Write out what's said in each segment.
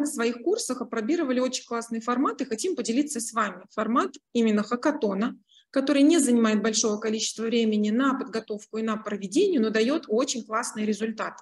своих курсах опробировали очень классный формат и хотим поделиться с вами. Формат именно хакатона, который не занимает большого количества времени на подготовку и на проведение, но дает очень классные результаты.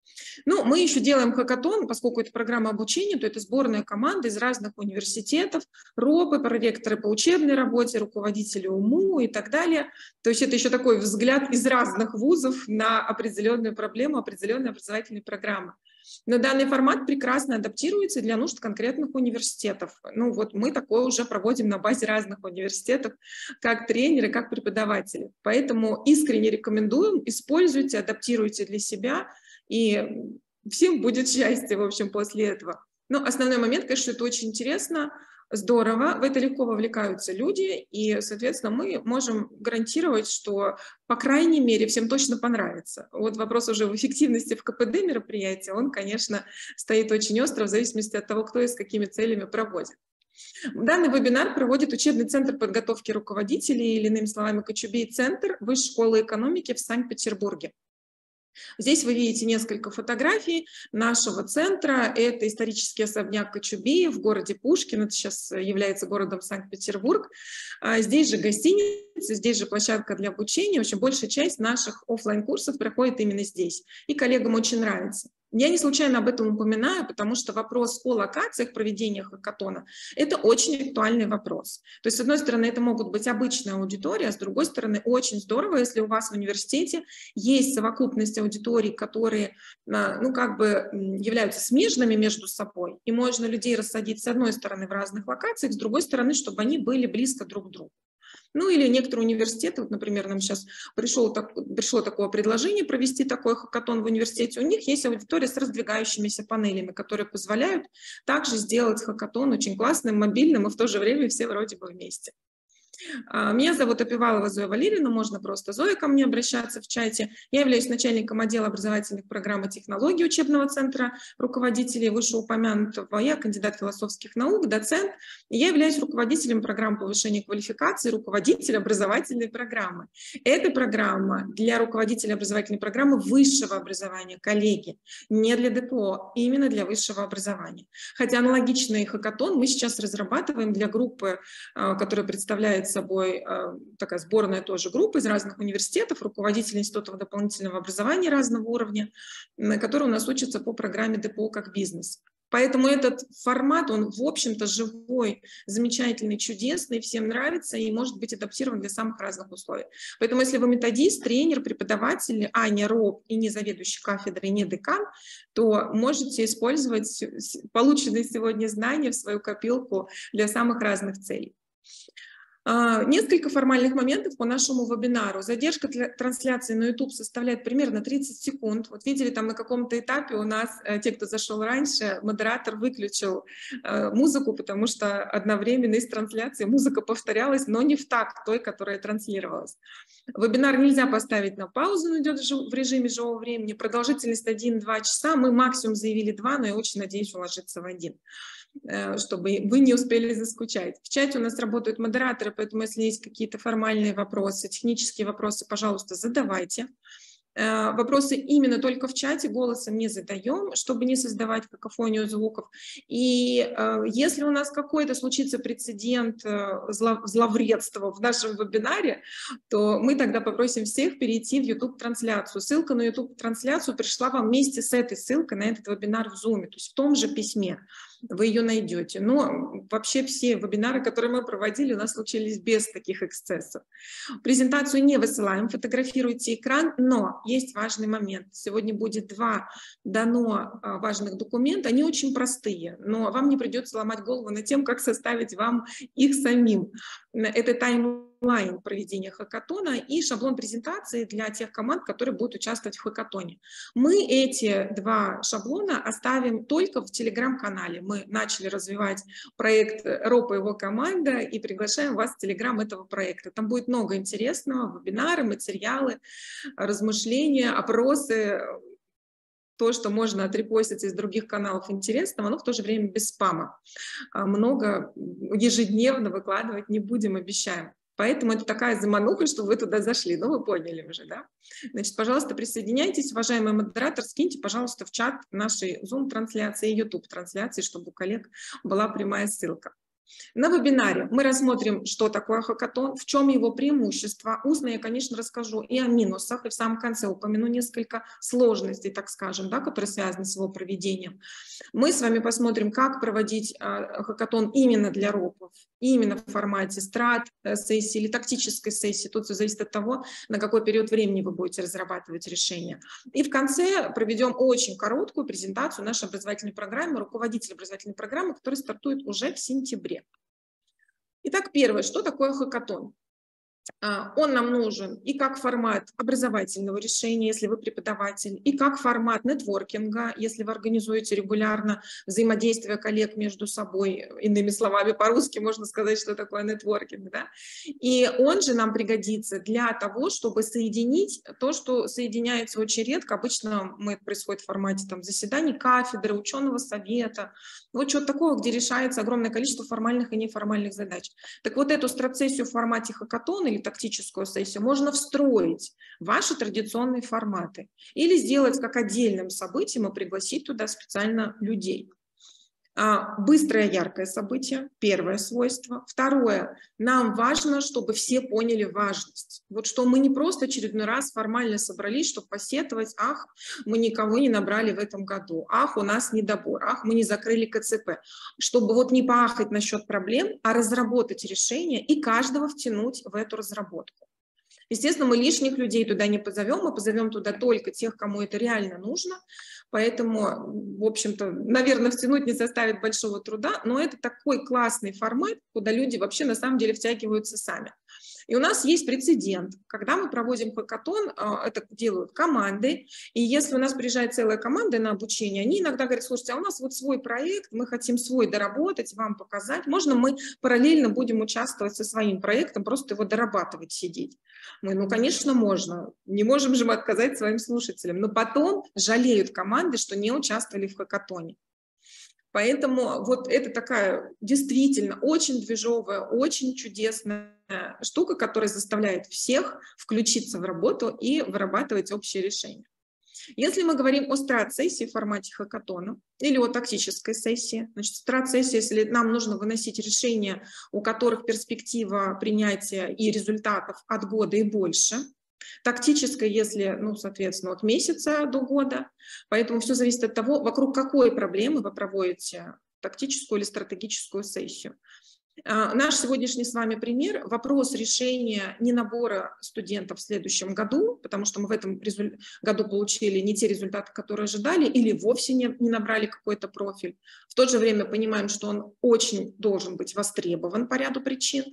Ну, мы еще делаем хакатон, поскольку это программа обучения, то это сборная команда из разных университетов, РОПы, проректоры по учебной работе, руководители УМУ и так далее. То есть это еще такой взгляд из разных вузов на определенную проблему, определенные образовательные программы. Но данный формат прекрасно адаптируется для нужд конкретных университетов. Ну вот мы такое уже проводим на базе разных университетов, как тренеры, как преподаватели. Поэтому искренне рекомендуем, используйте, адаптируйте для себя, и всем будет счастье, в общем, после этого. Но основной момент, конечно, это очень интересно, здорово, в это легко вовлекаются люди, и, соответственно, мы можем гарантировать, что, по крайней мере, всем точно понравится. Вот вопрос уже в эффективности в КПД мероприятия, он, конечно, стоит очень остро в зависимости от того, кто и с какими целями проводит. Данный вебинар проводит учебный центр подготовки руководителей, или, иными словами, Кочубей-центр Высшей школы экономики в Санкт-Петербурге. Здесь вы видите несколько фотографий нашего центра. Это исторический особняк Кочубея в городе Пушкин. Это сейчас является городом Санкт-Петербург. Здесь же гостиница, здесь же площадка для обучения. В общем, большая часть наших офлайн-курсов проходит именно здесь. И коллегам очень нравится. Я не случайно об этом упоминаю, потому что вопрос о локациях проведения хакатона – это очень актуальный вопрос. То есть, с одной стороны, это могут быть обычная аудитория, а с другой стороны, очень здорово, если у вас в университете есть совокупность аудиторий, которые, ну, как бы являются смежными между собой, и можно людей рассадить с одной стороны в разных локациях, с другой стороны, чтобы они были близко друг к другу. Ну или некоторые университеты, вот, например, нам сейчас пришло такое предложение провести такой хакатон в университете, у них есть аудитория с раздвигающимися панелями, которые позволяют также сделать хакатон очень классным, мобильным, и в то же время все вроде бы вместе. Меня зовут Опивалова Зоя Валерьевна, можно просто Зоя ко мне обращаться в чате. Я являюсь начальником отдела образовательных программ и технологий учебного центра руководителей вышеупомянутого. Я кандидат философских наук, доцент. Я являюсь руководителем программ повышения квалификации, руководитель образовательной программы. Эта программа для руководителя образовательной программы высшего образования, коллеги, не для ДПО, именно для высшего образования. Хотя аналогичный хакатон мы сейчас разрабатываем для группы, которая представляет собой такая сборная тоже группа из разных университетов, руководителей институтов дополнительного образования разного уровня, которые у нас учатся по программе ДПО как бизнес. Поэтому этот формат, он, в общем-то, живой, замечательный, чудесный, всем нравится и может быть адаптирован для самых разных условий. Поэтому если вы методист, тренер, преподаватель, а не РОП и не заведующий кафедрой, не декан, то можете использовать полученные сегодня знания в свою копилку для самых разных целей. Несколько формальных моментов по нашему вебинару. Задержка трансляции на YouTube составляет примерно 30 секунд. Вот видели, там на каком-то этапе у нас, те, кто зашел раньше, модератор выключил музыку, потому что одновременно из трансляции музыка повторялась, но не в такт той, которая транслировалась. Вебинар нельзя поставить на паузу, он идет в режиме живого времени. Продолжительность 1-2 часа. Мы максимум заявили 2, но я очень надеюсь уложиться в 1, чтобы вы не успели заскучать. В чате у нас работают модераторы, поэтому если есть какие-то формальные вопросы, технические вопросы, пожалуйста, задавайте. Вопросы именно только в чате, голосом не задаем, чтобы не создавать какофонию звуков. И если у нас какой-то случится прецедент зловредства в нашем вебинаре, то мы тогда попросим всех перейти в YouTube-трансляцию. Ссылка на YouTube-трансляцию пришла вам вместе с этой ссылкой на этот вебинар в Zoom, то есть в том же письме. Вы ее найдете. Но вообще все вебинары, которые мы проводили, у нас случились без таких эксцессов. Презентацию не высылаем, фотографируйте экран, но есть важный момент. Сегодня будет 2 дано важных документа, они очень простые, но вам не придется ломать голову над тем, как составить вам их самим. Это таймлайн проведения хакатона и шаблон презентации для тех команд, которые будут участвовать в хакатоне. Мы эти 2 шаблона оставим только в телеграм-канале. Мы начали развивать проект РОП и его команда и приглашаем вас в телеграм этого проекта. Там будет много интересного, вебинары, материалы, размышления, опросы, то, что можно отрепостить из других каналов интересного, но в то же время без спама. Много ежедневно выкладывать не будем, обещаем. Поэтому это такая замануха, что вы туда зашли. Ну, вы поняли уже, да? Значит, пожалуйста, присоединяйтесь. Уважаемый модератор, скиньте, пожалуйста, в чат нашей Zoom-трансляции и YouTube-трансляции, чтобы у коллег была прямая ссылка. На вебинаре мы рассмотрим, что такое хакатон, в чем его преимущества. Устно я, конечно, расскажу и о минусах, и в самом конце упомяну несколько сложностей, так скажем, да, которые связаны с его проведением. Мы с вами посмотрим, как проводить хакатон именно для ропов, именно в формате страт-сессии или тактической сессии. Тут все зависит от того, на какой период времени вы будете разрабатывать решение. И в конце проведем очень короткую презентацию нашей образовательной программы, руководитель образовательной программы, который стартует уже в сентябре. Итак, первое, что такое хакатон? Он нам нужен и как формат образовательного решения, если вы преподаватель, и как формат нетворкинга, если вы организуете регулярно взаимодействие коллег между собой. Иными словами, по-русски можно сказать, что такое нетворкинг. Да? И он же нам пригодится для того, чтобы соединить то, что соединяется очень редко. Обычно это происходит в формате заседаний кафедры, ученого совета. Вот что-то такого, где решается огромное количество формальных и неформальных задач. Так вот, эту страт-сессию в формате хакатона или тактическую сессию можно встроить в ваши традиционные форматы или сделать как отдельным событием и пригласить туда специально людей. Быстрое, яркое событие, первое свойство. Второе, нам важно, чтобы все поняли важность. Вот что мы не просто очередной раз формально собрались, чтобы посетовать, ах, мы никого не набрали в этом году, ах, у нас недобор, ах, мы не закрыли КЦП. Чтобы вот не поахать насчет проблем, а разработать решение и каждого втянуть в эту разработку. Естественно, мы лишних людей туда не позовем, мы позовем туда только тех, кому это реально нужно. Поэтому, в общем-то, наверное, втянуть не составит большого труда, но это такой классный формат, куда люди вообще на самом деле втягиваются сами. И у нас есть прецедент, когда мы проводим хакатон, это делают команды, и если у нас приезжает целая команда на обучение, они иногда говорят, слушайте, а у нас вот свой проект, мы хотим свой доработать, вам показать, можно мы параллельно будем участвовать со своим проектом, просто его дорабатывать, сидеть. Мы, ну, конечно, можно, не можем же мы отказать своим слушателям, но потом жалеют команды, что не участвовали в хакатоне. Поэтому вот это такая действительно очень движовая, очень чудесная штука, которая заставляет всех включиться в работу и вырабатывать общее решение. Если мы говорим о страт-сессии в формате хакатона или о тактической сессии, значит, страт-сессия, если нам нужно выносить решения, у которых перспектива принятия и результатов от года и больше, тактическая, если, ну, соответственно, от месяца до года. Поэтому все зависит от того, вокруг какой проблемы вы проводите тактическую или стратегическую сессию. Наш сегодняшний с вами пример – вопрос решения ненабора студентов в следующем году, потому что мы в этом году получили не те результаты, которые ожидали, или вовсе не набрали какой-то профиль. В то же время понимаем, что он очень должен быть востребован по ряду причин.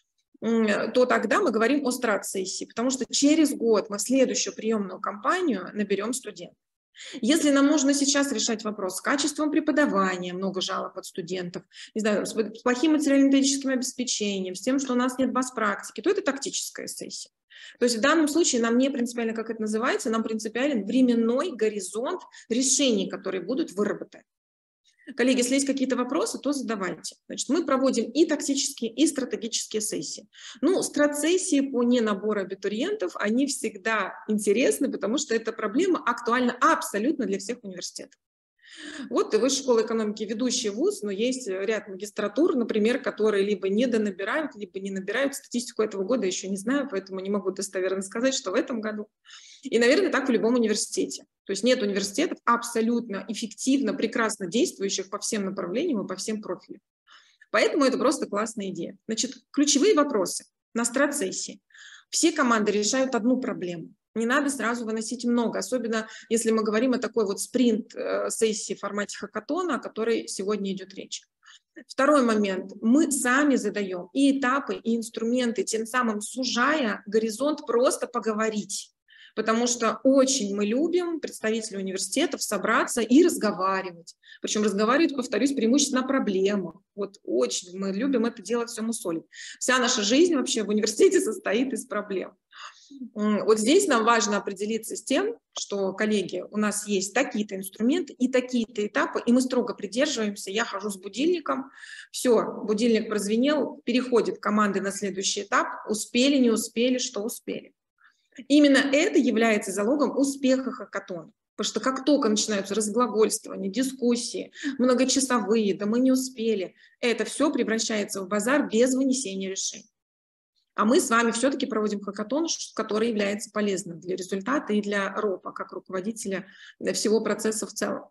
То тогда мы говорим о страт-сессии, потому что через год мы в следующую приемную кампанию наберем студентов. Если нам нужно сейчас решать вопрос с качеством преподавания, много жалоб от студентов, не знаю, с плохим материально-методическим обеспечением, с тем, что у нас нет баз практики, то это тактическая сессия. То есть в данном случае нам не принципиально, как это называется, нам принципиален временной горизонт решений, которые будут выработаны. Коллеги, если есть какие-то вопросы, то задавайте. Значит, мы проводим и тактические, и стратегические сессии. Ну, страт-сессии по ненабору абитуриентов, они всегда интересны, потому что эта проблема актуальна абсолютно для всех университетов. Вот и Высшая школа экономики ведущий вуз, но есть ряд магистратур, например, которые либо не донабирают, либо не набирают. Статистику этого года еще не знаю, поэтому не могу достоверно сказать, что в этом году. И, наверное, так в любом университете. То есть нет университетов абсолютно эффективно, прекрасно действующих по всем направлениям и по всем профилям. Поэтому это просто классная идея. Значит, ключевые вопросы на страт-сессии. Все команды решают одну проблему. Не надо сразу выносить много, особенно если мы говорим о такой вот спринт-сессии в формате хакатона, о которой сегодня идет речь. Второй момент. Мы сами задаем и этапы, и инструменты, тем самым сужая горизонт просто поговорить. Потому что очень мы любим, представители университетов, собраться и разговаривать. Причем разговаривать, повторюсь, преимущественно о проблемах. Вот очень мы любим это делать, все мусолить. Вся наша жизнь вообще в университете состоит из проблем. Вот здесь нам важно определиться с тем, что, коллеги, у нас есть такие-то инструменты и такие-то этапы, и мы строго придерживаемся. Я хожу с будильником, все, будильник прозвенел, переходит команды на следующий этап, успели, не успели, что успели. Именно это является залогом успеха хакатона. Потому что как только начинаются разглагольствования, дискуссии, многочасовые, да мы не успели, это все превращается в базар без вынесения решений. А мы с вами все-таки проводим хакатон, который является полезным для результата и для РОПа, как руководителя всего процесса в целом.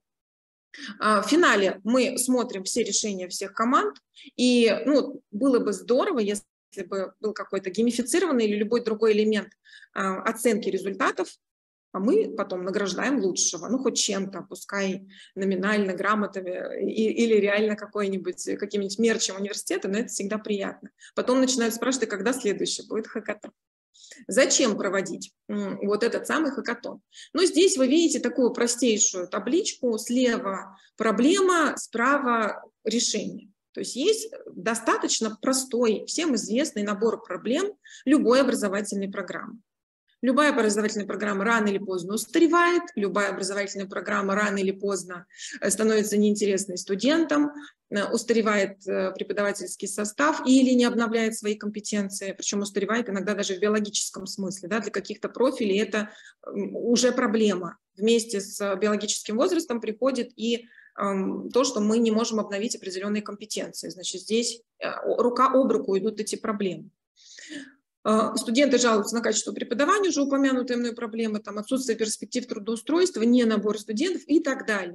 В финале мы смотрим все решения всех команд, и было бы здорово, если бы был какой-то геймифицированный или любой другой элемент оценки результатов, а мы потом награждаем лучшего, хоть чем-то, пускай номинально, грамотами или реально каким-нибудь мерчем университета, но это всегда приятно. Потом начинают спрашивать, когда следующий будет хакатон. Зачем проводить вот этот самый хакатон? Здесь вы видите такую простейшую табличку, слева проблема, справа решение. То есть есть достаточно простой, всем известный набор проблем любой образовательной программы. Любая образовательная программа рано или поздно устаревает, любая образовательная программа рано или поздно становится неинтересной студентам, устаревает преподавательский состав или не обновляет свои компетенции, причем устаревает иногда даже в биологическом смысле. Для каких-то профилей это уже проблема. Вместе с биологическим возрастом приходит и то, что мы не можем обновить определенные компетенции. Значит, здесь рука об руку идут эти проблемы. Студенты жалуются на качество преподавания, уже упомянутые мной проблемы, отсутствие перспектив трудоустройства, не набор студентов и так далее.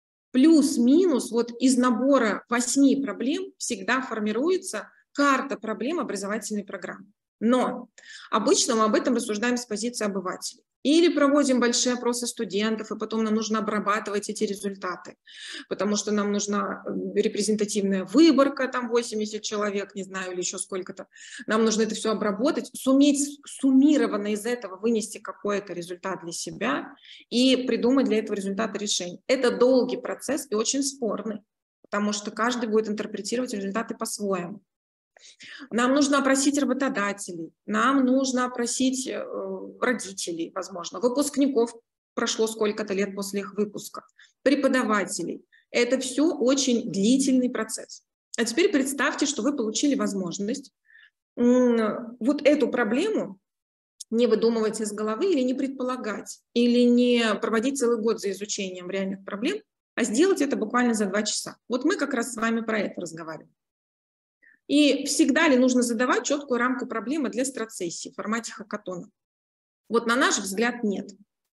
Плюс-минус из набора 8 проблем всегда формируется карта проблем образовательной программы. Но обычно мы об этом рассуждаем с позиции обывателей. Или проводим большие опросы студентов, и потом нам нужно обрабатывать эти результаты, потому что нам нужна репрезентативная выборка, 80 человек, не знаю, или еще сколько-то. Нам нужно это все обработать, суметь суммированно из этого вынести какой-то результат для себя и придумать для этого результата решение. Это долгий процесс и очень спорный, потому что каждый будет интерпретировать результаты по-своему. Нам нужно опросить работодателей, нам нужно опросить родителей, возможно, выпускников, прошло сколько-то лет после их выпуска, преподавателей. Это все очень длительный процесс. А теперь представьте, что вы получили возможность вот эту проблему не выдумывать из головы или не предполагать, или не проводить целый год за изучением реальных проблем, а сделать это буквально за 2 часа. Вот мы как раз с вами про это разговариваем. И всегда ли нужно задавать четкую рамку проблемы для страцессии в формате хакатона? На наш взгляд, нет.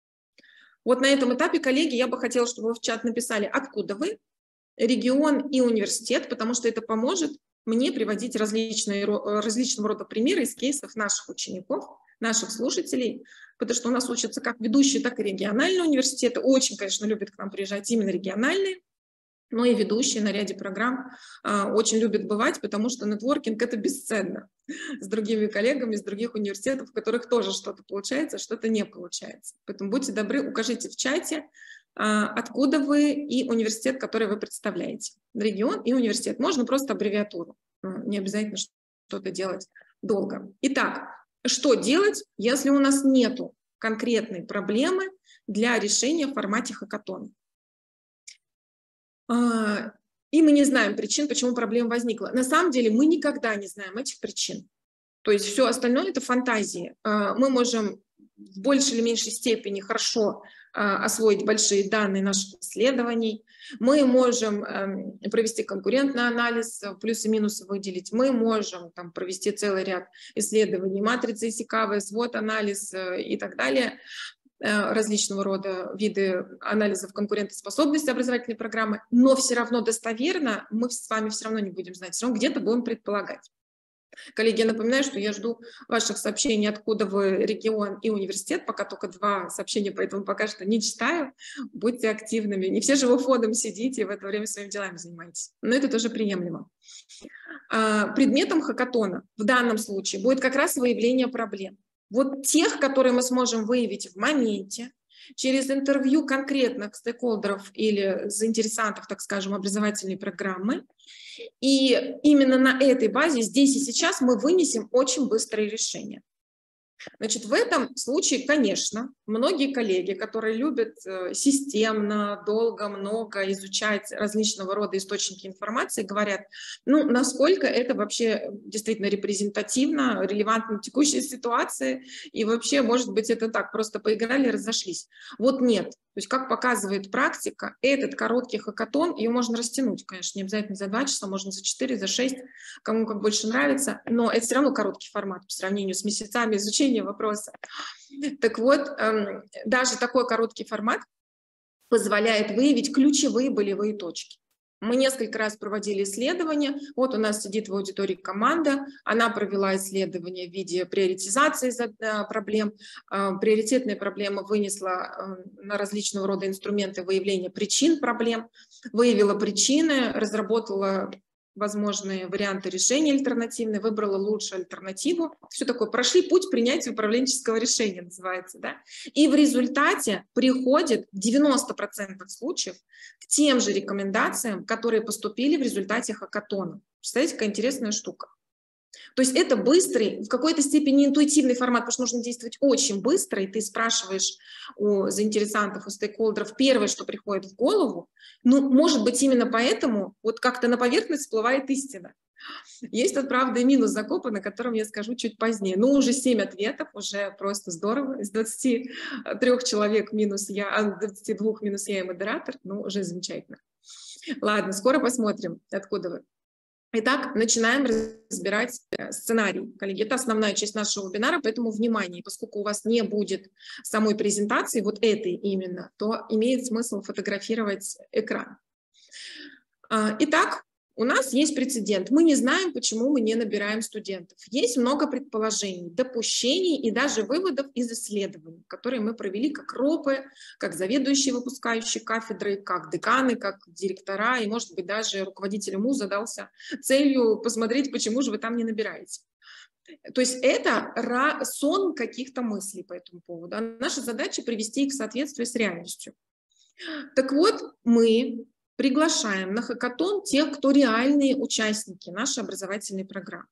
На этом этапе, коллеги, я бы хотела, чтобы вы в чат написали, откуда вы, регион и университет, потому что это поможет мне приводить различного рода примеры из кейсов наших учеников, наших слушателей, потому что у нас учатся как ведущие, так и региональные университеты. Очень, конечно, любят к нам приезжать именно региональные, но и ведущие на ряде программ очень любят бывать, потому что нетворкинг – это бесценно с другими коллегами из других университетов, в которых тоже что-то получается, что-то не получается. Поэтому будьте добры, укажите в чате, откуда вы и университет, который вы представляете. Регион и университет. Можно просто аббревиатуру, не обязательно что-то делать долго. Итак, что делать, если у нас нет конкретной проблемы для решения в формате хакатона? И мы не знаем причин, почему проблема возникла. На самом деле мы никогда не знаем этих причин. То есть все остальное – это фантазии. Мы можем в большей или меньшей степени хорошо освоить большие данные наших исследований. Мы можем провести конкурентный анализ, плюсы и минусы выделить. Мы можем провести целый ряд исследований, матрицы Исикавы, свод-анализ и так далее. Различного рода виды анализов конкурентоспособности образовательной программы, но все равно достоверно мы с вами все равно не будем знать, все равно где-то будем предполагать. Коллеги, я напоминаю, что я жду ваших сообщений, откуда вы, регион и университет, пока только 2 сообщения, поэтому пока что не читаю. Будьте активными, не все же вы фоном сидите и в это время своими делами занимаетесь, но это тоже приемлемо. Предметом хакатона в данном случае будет как раз выявление проблем. Тех, которые мы сможем выявить в моменте, через интервью конкретных стейкхолдеров или заинтересантов, так скажем, образовательной программы. И именно на этой базе здесь и сейчас мы вынесем очень быстрые решения. Значит, в этом случае, конечно, многие коллеги, которые любят системно, долго, много изучать различного рода источники информации, говорят, ну, насколько это вообще действительно репрезентативно, релевантно текущей ситуации, и вообще, может быть, это так, просто поиграли, разошлись. Вот нет. То есть, как показывает практика, этот короткий хакатон, ее можно растянуть, конечно, не обязательно за 2 часа, можно за 4, за 6, кому как больше нравится, но это все равно короткий формат по сравнению с месяцами изучения вопроса. Так вот, даже такой короткий формат позволяет выявить ключевые болевые точки. Мы несколько раз проводили исследования. Вот у нас сидит в аудитории команда, она провела исследование в виде приоритизации проблем. Приоритетные проблемы вынесла на различного рода инструменты выявления причин проблем, выявила причины, разработала возможные варианты решения альтернативные, выбрала лучшую альтернативу. Все такое, прошли путь принятия управленческого решения, называется, да? И в результате приходит в 90% случаев к тем же рекомендациям, которые поступили в результате хакатона. Представляете, какая интересная штука. То есть это быстрый, в какой-то степени интуитивный формат, потому что нужно действовать очень быстро, и ты спрашиваешь у заинтересантов, у стейкхолдеров первое, что приходит в голову. Ну, может быть, именно поэтому вот как-то на поверхность всплывает истина. Есть тут, правда, и минус закопан, о котором я скажу чуть позднее. Ну, уже 7 ответов, уже просто здорово. Из 23 человек минус я, 22 минус я и модератор, ну, уже замечательно. Ладно, скоро посмотрим, откуда вы. Итак, начинаем разбирать сценарий. Коллеги, это основная часть нашего вебинара, поэтому внимание, поскольку у вас не будет самой презентации, вот этой именно, то имеет смысл фотографировать экран. Итак, у нас есть прецедент. Мы не знаем, почему мы не набираем студентов. Есть много предположений, допущений и даже выводов из исследований, которые мы провели как ропы, как заведующие выпускающие кафедры, как деканы, как директора, и, может быть, даже руководитель МУ задался целью посмотреть, почему же вы там не набираете. То есть это сон каких-то мыслей по этому поводу. Наша задача привести их в соответствие с реальностью. Так вот, мы приглашаем на хакатон тех, кто реальные участники нашей образовательной программы.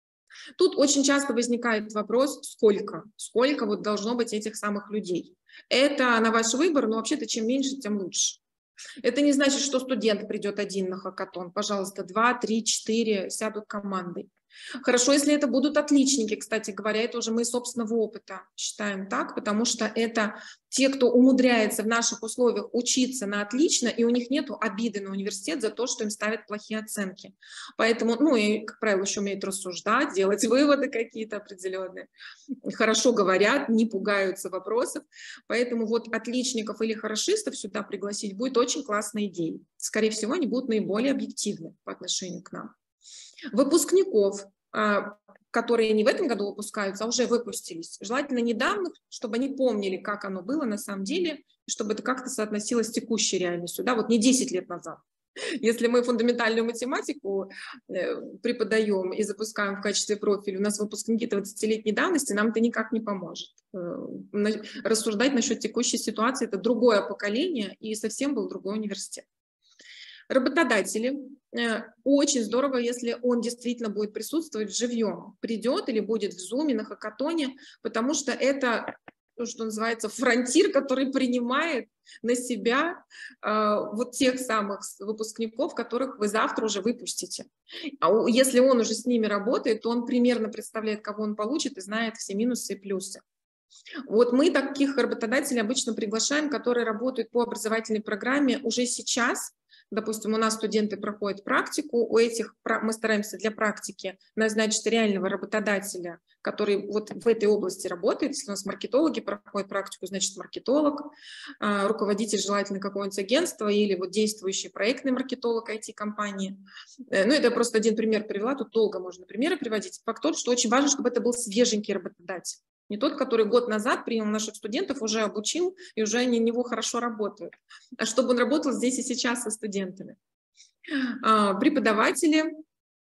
Тут очень часто возникает вопрос, сколько вот должно быть этих самых людей. Это на ваш выбор, но вообще-то чем меньше, тем лучше. Это не значит, что студент придет один на хакатон. Пожалуйста, 2, 3, 4 сядут командой. Хорошо, если это будут отличники, кстати говоря, это уже мы из собственного опыта считаем так, потому что это те, кто умудряется в наших условиях учиться на отлично, и у них нет обиды на университет за то, что им ставят плохие оценки. Поэтому, ну и, как правило, еще умеют рассуждать, делать выводы какие-то определенные. Хорошо говорят, не пугаются вопросов. Поэтому вот отличников или хорошистов сюда пригласить будет очень классной идеей. Скорее всего, они будут наиболее объективны по отношению к нам. Выпускников, которые не в этом году выпускаются, а уже выпустились, желательно недавно, чтобы они помнили, как оно было на самом деле, чтобы это как-то соотносилось с текущей реальностью, да, вот не 10 лет назад. Если мы фундаментальную математику преподаем и запускаем в качестве профиля, у нас выпускники 20-летней давности, нам это никак не поможет. Рассуждать насчет текущей ситуации – это другое поколение и совсем был другой университет. Работодатели, очень здорово, если он действительно будет присутствовать живьем, придет или будет в Zoom, на хакатоне, потому что это, что называется, фронтир, который принимает на себя вот тех самых выпускников, которых вы завтра уже выпустите. А если он уже с ними работает, то он примерно представляет, кого он получит и знает все минусы и плюсы. Вот мы таких работодателей обычно приглашаем, которые работают по образовательной программе уже сейчас. Допустим, у нас студенты проходят практику, у этих мы стараемся для практики назначить реального работодателя, который вот в этой области работает. Если у нас маркетологи проходят практику, значит маркетолог, руководитель желательно какого-нибудь агентства или вот действующий проектный маркетолог IT-компании. Ну, это просто один пример привела, тут долго можно примеры приводить. Факт тот, что очень важно, чтобы это был свеженький работодатель. Не тот, который год назад принял наших студентов, уже обучил, и уже они на него хорошо работают. А чтобы он работал здесь и сейчас со студентами. Преподаватели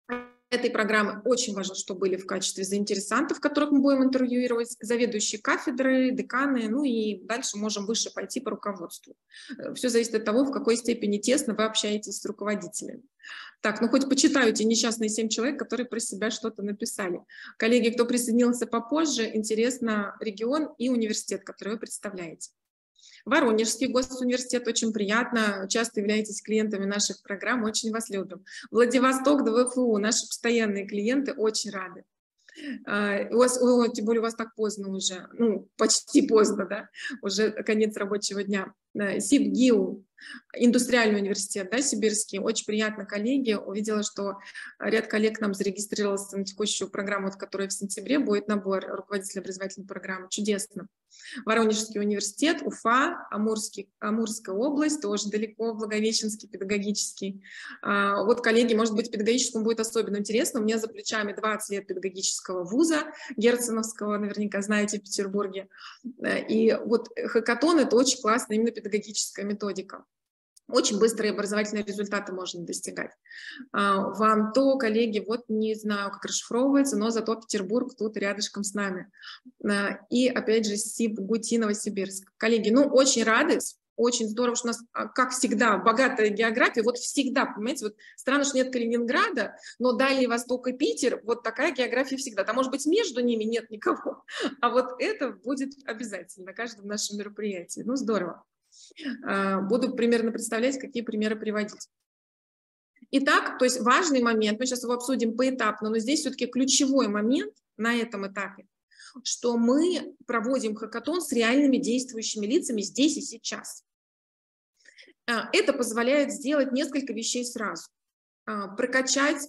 этой программы очень важно, что были в качестве заинтересантов, которых мы будем интервьюировать, заведующие кафедры, деканы, ну и дальше можем выше пойти по руководству. Все зависит от того, в какой степени тесно вы общаетесь с руководителями. Так, ну хоть почитаю те несчастные 7 человек, которые про себя что-то написали. Коллеги, кто присоединился попозже, интересно регион и университет, который вы представляете. Воронежский госуниверситет, очень приятно, часто являетесь клиентами наших программ, очень вас любим. Владивосток, ДВФУ, наши постоянные клиенты, очень рады. Тем более у вас так поздно уже, ну, почти поздно, да, уже конец рабочего дня. СибГИУ, индустриальный университет, да, сибирский, очень приятно, коллеги. Увидела, что ряд коллег нам зарегистрировался на текущую программу, вот, которая в сентябре будет набор руководителя образовательной программы. Чудесно. Воронежский университет, Уфа, Амурская область, тоже далеко, Благовещенский педагогический. Вот, коллеги, может быть, педагогическому будет особенно интересно. У меня за плечами 20 лет педагогического вуза, Герценовского, наверняка знаете, в Петербурге. И вот хакатон — это очень классная именно педагогическая методика. Очень быстрые образовательные результаты можно достигать. Вам то, коллеги, вот не знаю, как расшифровывается, но зато Петербург тут рядышком с нами. И опять же СибГУТИ Новосибирск. Коллеги, ну очень рады, очень здорово, что у нас, как всегда, богатая география. Вот всегда, понимаете, вот странно, что нет Калининграда, но Дальний Восток и Питер, вот такая география всегда. Там, может быть, между ними нет никого, а вот это будет обязательно на каждом нашем мероприятии. Ну, здорово. Буду примерно представлять, какие примеры приводить. Итак, то есть важный момент, мы сейчас его обсудим поэтапно, но здесь все-таки ключевой момент на этом этапе, что мы проводим хакатон с реальными действующими лицами здесь и сейчас. Это позволяет сделать несколько вещей сразу. Прокачать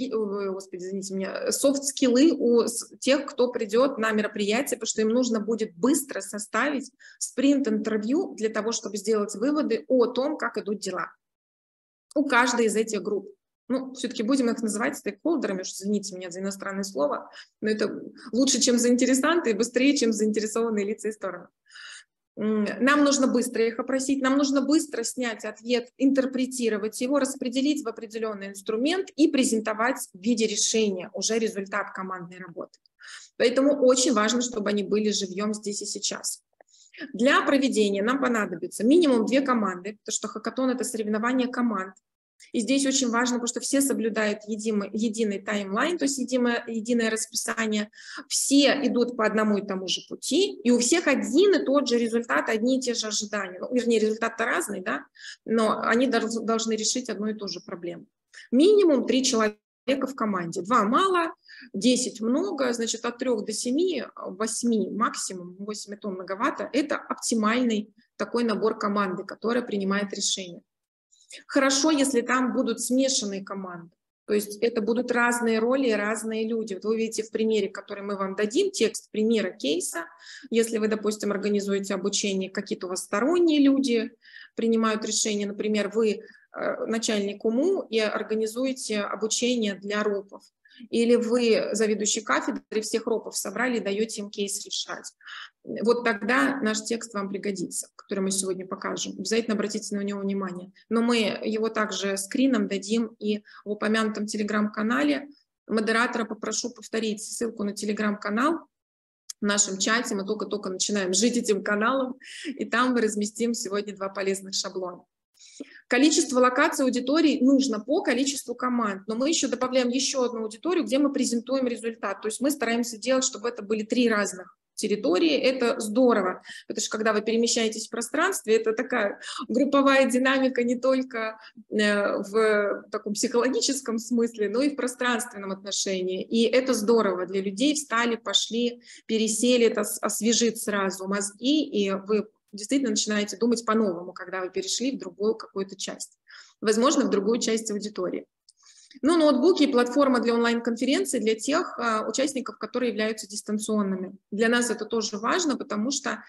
софт-скиллы у тех, кто придет на мероприятие, потому что им нужно будет быстро составить спринт-интервью для того, чтобы сделать выводы о том, как идут дела. У каждой из этих групп. Ну, все-таки будем их называть стейкхолдерами, уж извините меня за иностранное слово, но это лучше, чем заинтересанты, и быстрее, чем заинтересованные лица и стороны. Нам нужно быстро их опросить, нам нужно быстро снять ответ, интерпретировать его, распределить в определенный инструмент и презентовать в виде решения уже результат командной работы. Поэтому очень важно, чтобы они были живьем здесь и сейчас. Для проведения нам понадобится минимум 2 команды, потому что хакатон — это соревнование команд. И здесь очень важно, потому что все соблюдают единый таймлайн, то есть единое расписание, все идут по одному и тому же пути, и у всех один и тот же результат, одни и те же ожидания. Ну, вернее, результат-то разный, да, но они должны решить одну и ту же проблему. Минимум 3 человека в команде. 2 мало, 10 много, значит, от 3 до 7, 8 максимум, 8 это многовато. Это оптимальный такой набор команды, которая принимает решение. Хорошо, если там будут смешанные команды, то есть это будут разные роли и разные люди. Вот вы видите в примере, который мы вам дадим, текст примера кейса. Если вы, допустим, организуете обучение, какие-то у вас сторонние люди принимают решения, например, вы начальник УМУ и организуете обучение для ропов, или вы заведующий кафедрой, всех ропов собрали и даете им кейс решать. Вот тогда наш текст вам пригодится, который мы сегодня покажем. Обязательно обратите на него внимание. Но мы его также скрином дадим и в упомянутом телеграм-канале. Модератора попрошу повторить ссылку на телеграм-канал в нашем чате. Мы только-только начинаем жить этим каналом, и там мы разместим сегодня 2 полезных шаблона. Количество локаций аудиторий нужно по количеству команд, но мы еще добавляем еще одну аудиторию, где мы презентуем результат. То есть мы стараемся делать, чтобы это были 3 разных территории. Это здорово, потому что когда вы перемещаетесь в пространстве, это такая групповая динамика не только в таком психологическом смысле, но и в пространственном отношении. И это здорово для людей. Встали, пошли, пересели, это освежит сразу мозги, и вы действительно начинаете думать по-новому, когда вы перешли в другую какую-то часть, возможно, в другую часть аудитории. Ну, ноутбуки и платформа для онлайн-конференций для тех участников, которые являются дистанционными. Для нас это тоже важно, потому что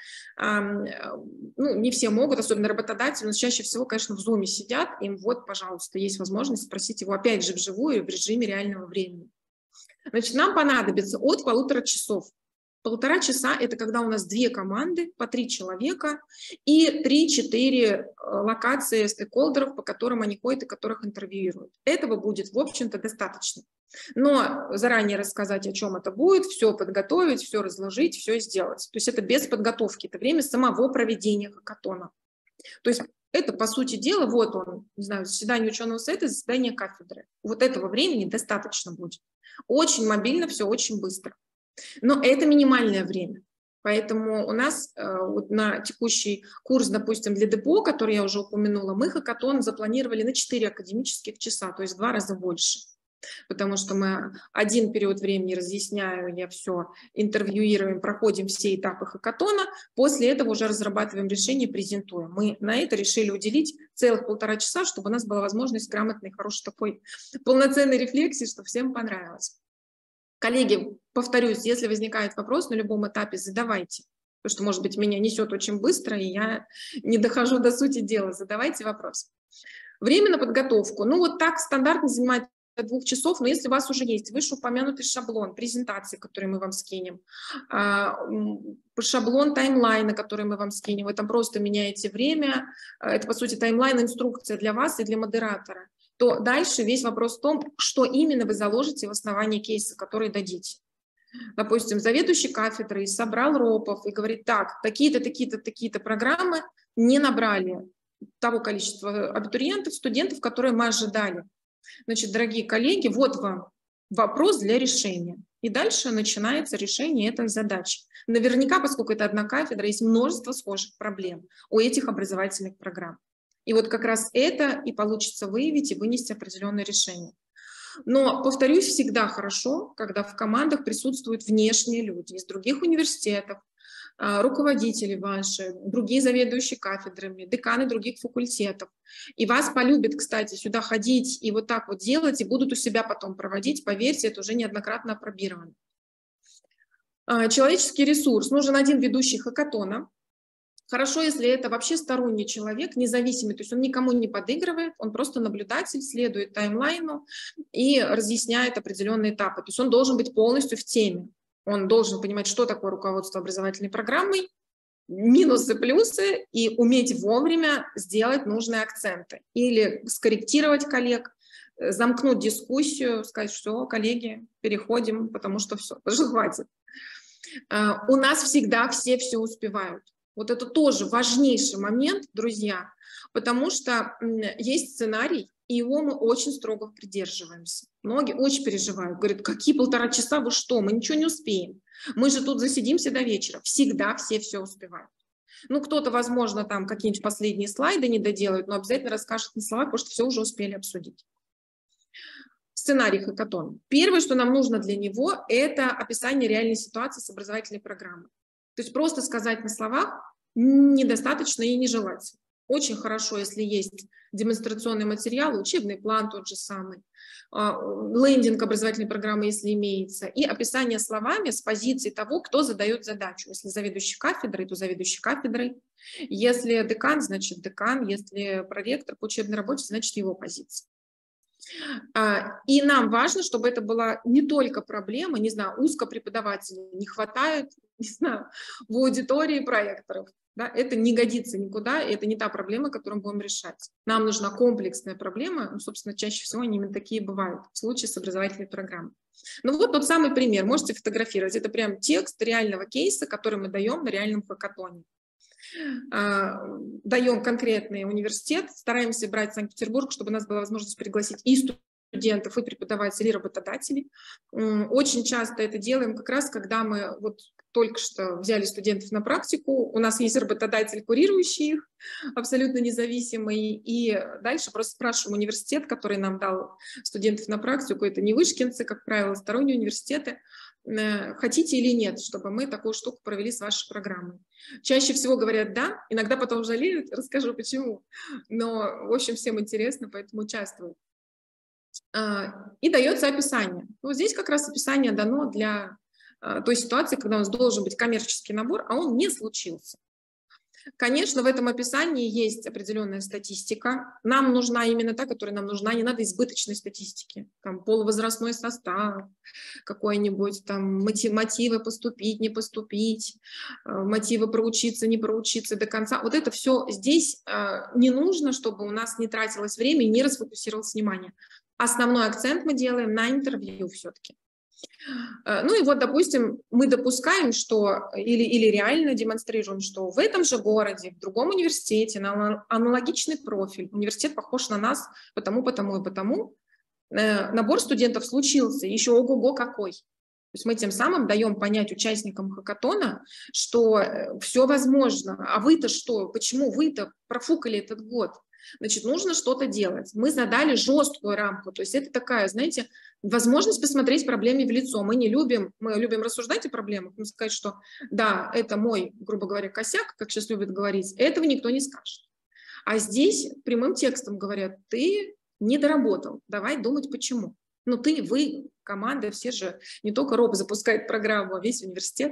не все могут, особенно работодатели, но чаще всего, конечно, в Zoom сидят, им вот, пожалуйста, есть возможность спросить его опять же вживую в режиме реального времени. Значит, нам понадобится от 1,5 часов. 1,5 часа – это когда у нас 2 команды по 3 человека и 3-4 локации стейкхолдеров, по которым они ходят и которых интервьюируют. Этого будет, в общем-то, достаточно. Но заранее рассказать, о чем это будет, все подготовить, все разложить, все сделать. То есть это без подготовки, это время самого проведения хакатона. То есть это, по сути дела, вот он, не знаю, заседание ученого совета, заседание кафедры. Вот этого времени достаточно будет. Очень мобильно, все очень быстро. Но это минимальное время. Поэтому у нас вот на текущий курс, допустим, для ДПО, который я уже упомянула, мы хакатон запланировали на 4 академических часа, то есть в 2 раза больше. Потому что мы один период времени разъясняю, я все интервьюируем, проходим все этапы хакатона, после этого уже разрабатываем решение, презентуем. Мы на это решили уделить целых 1,5 часа, чтобы у нас была возможность грамотной, хорошей такой полноценной рефлексии, чтобы всем понравилось. Коллеги, повторюсь, если возникает вопрос на любом этапе, задавайте. Потому что, может быть, меня несет очень быстро, и я не дохожу до сути дела. Задавайте вопрос. Время на подготовку. Ну, вот так стандартно занимает 2 часов, но если у вас уже есть вышеупомянутый шаблон презентации, который мы вам скинем, шаблон таймлайна, который мы вам скинем, вы там просто меняете время, это, по сути, таймлайн-инструкция для вас и для модератора, то дальше весь вопрос в том, что именно вы заложите в основании кейса, который дадите. Допустим, заведующий кафедрой собрал ропов и говорит, так, такие-то, такие-то, такие-то программы не набрали того количества абитуриентов, студентов, которые мы ожидали. Значит, дорогие коллеги, вот вам вопрос для решения. И дальше начинается решение этой задачи. Наверняка, поскольку это одна кафедра, есть множество схожих проблем у этих образовательных программ. И вот как раз это и получится выявить и вынести определенное решение. Но, повторюсь, всегда хорошо, когда в командах присутствуют внешние люди из других университетов, руководители ваши, другие заведующие кафедрами, деканы других факультетов. И вас полюбят, кстати, сюда ходить и вот так вот делать, и будут у себя потом проводить. Поверьте, это уже неоднократно опробировано. Человеческий ресурс. Нужен один ведущий хакатона. Хорошо, если это вообще сторонний человек, независимый, то есть он никому не подыгрывает, он просто наблюдатель, следует таймлайну и разъясняет определенные этапы. То есть он должен быть полностью в теме. Он должен понимать, что такое руководство образовательной программой, минусы, плюсы, и уметь вовремя сделать нужные акценты. Или скорректировать коллег, замкнуть дискуссию, сказать, что, коллеги, переходим, потому что все, уже хватит. У нас всегда все успевают. Вот это тоже важнейший момент, друзья, потому что есть сценарий, и его мы очень строго придерживаемся. Многие очень переживают, говорят, какие 1,5 часа, вы что, мы ничего не успеем. Мы же тут засидимся до вечера. Всегда все успевают. Ну, кто-то, возможно, там какие-нибудь последние слайды не доделает, но обязательно расскажет на словах, потому что все уже успели обсудить. Сценарий хакатона. Первое, что нам нужно для него, это описание реальной ситуации с образовательной программой. То есть просто сказать на словах недостаточно и нежелательно. Очень хорошо, если есть демонстрационные материалы, учебный план тот же самый, лендинг образовательной программы, если имеется, и описание словами с позиции того, кто задает задачу. Если заведующий кафедрой, то заведующий кафедрой. Если декан, значит декан. Если проректор по учебной работе, значит его позиция. И нам важно, чтобы это была не только проблема, не знаю, узко преподавателей не хватает, не знаю, в аудитории проекторов. Да, это не годится никуда, и это не та проблема, которую мы будем решать. Нам нужна комплексная проблема, ну, собственно, чаще всего они именно такие бывают в случае с образовательной программой. Ну вот тот самый пример, можете фотографировать. Это прям текст реального кейса, который мы даем на реальном хакатоне. Даем конкретный университет, стараемся брать Санкт-Петербург, чтобы у нас была возможность пригласить и студентов, и преподавателей, и работодателей. Очень часто это делаем как раз, когда мы вот только что взяли студентов на практику, у нас есть работодатель, курирующий их, абсолютно независимый, и дальше просто спрашиваем университет, который нам дал студентов на практику, это не вышкинцы, как правило, сторонние университеты, хотите или нет, чтобы мы такую штуку провели с вашей программой. Чаще всего говорят «да», иногда потом жалеют, расскажу почему, но, в общем, всем интересно, поэтому участвуют. И дается описание. Вот здесь как раз описание дано для той ситуации, когда у нас должен быть коммерческий набор, а он не случился. Конечно, в этом описании есть определенная статистика. Нам нужна именно та, которая нам нужна. Не надо избыточной статистики. Там полувозрастной состав, какой-нибудь там мотивы поступить, не поступить, мотивы проучиться, не проучиться до конца. Вот это все здесь не нужно, чтобы у нас не тратилось время и не расфокусировалось внимание. Основной акцент мы делаем на интервью все-таки. Ну и вот, допустим, мы допускаем, что, или реально демонстрируем, что в этом же городе, в другом университете, на аналогичный профиль, университет похож на нас потому, и потому, набор студентов случился, еще ого-го какой. То есть мы тем самым даем понять участникам хакатона, что все возможно. А вы-то что? Почему вы-то профукали этот год? Значит, нужно что-то делать. Мы задали жесткую рамку. То есть это такая, знаете, возможность посмотреть проблеме в лицо. Мы любим рассуждать о проблемах, но сказать, что да, это мой, грубо говоря, косяк, как сейчас любят говорить, этого никто не скажет. А здесь прямым текстом говорят, ты не доработал, давай думать почему. Ну вы, команда, все же, не только РОП запускает программу, а весь университет.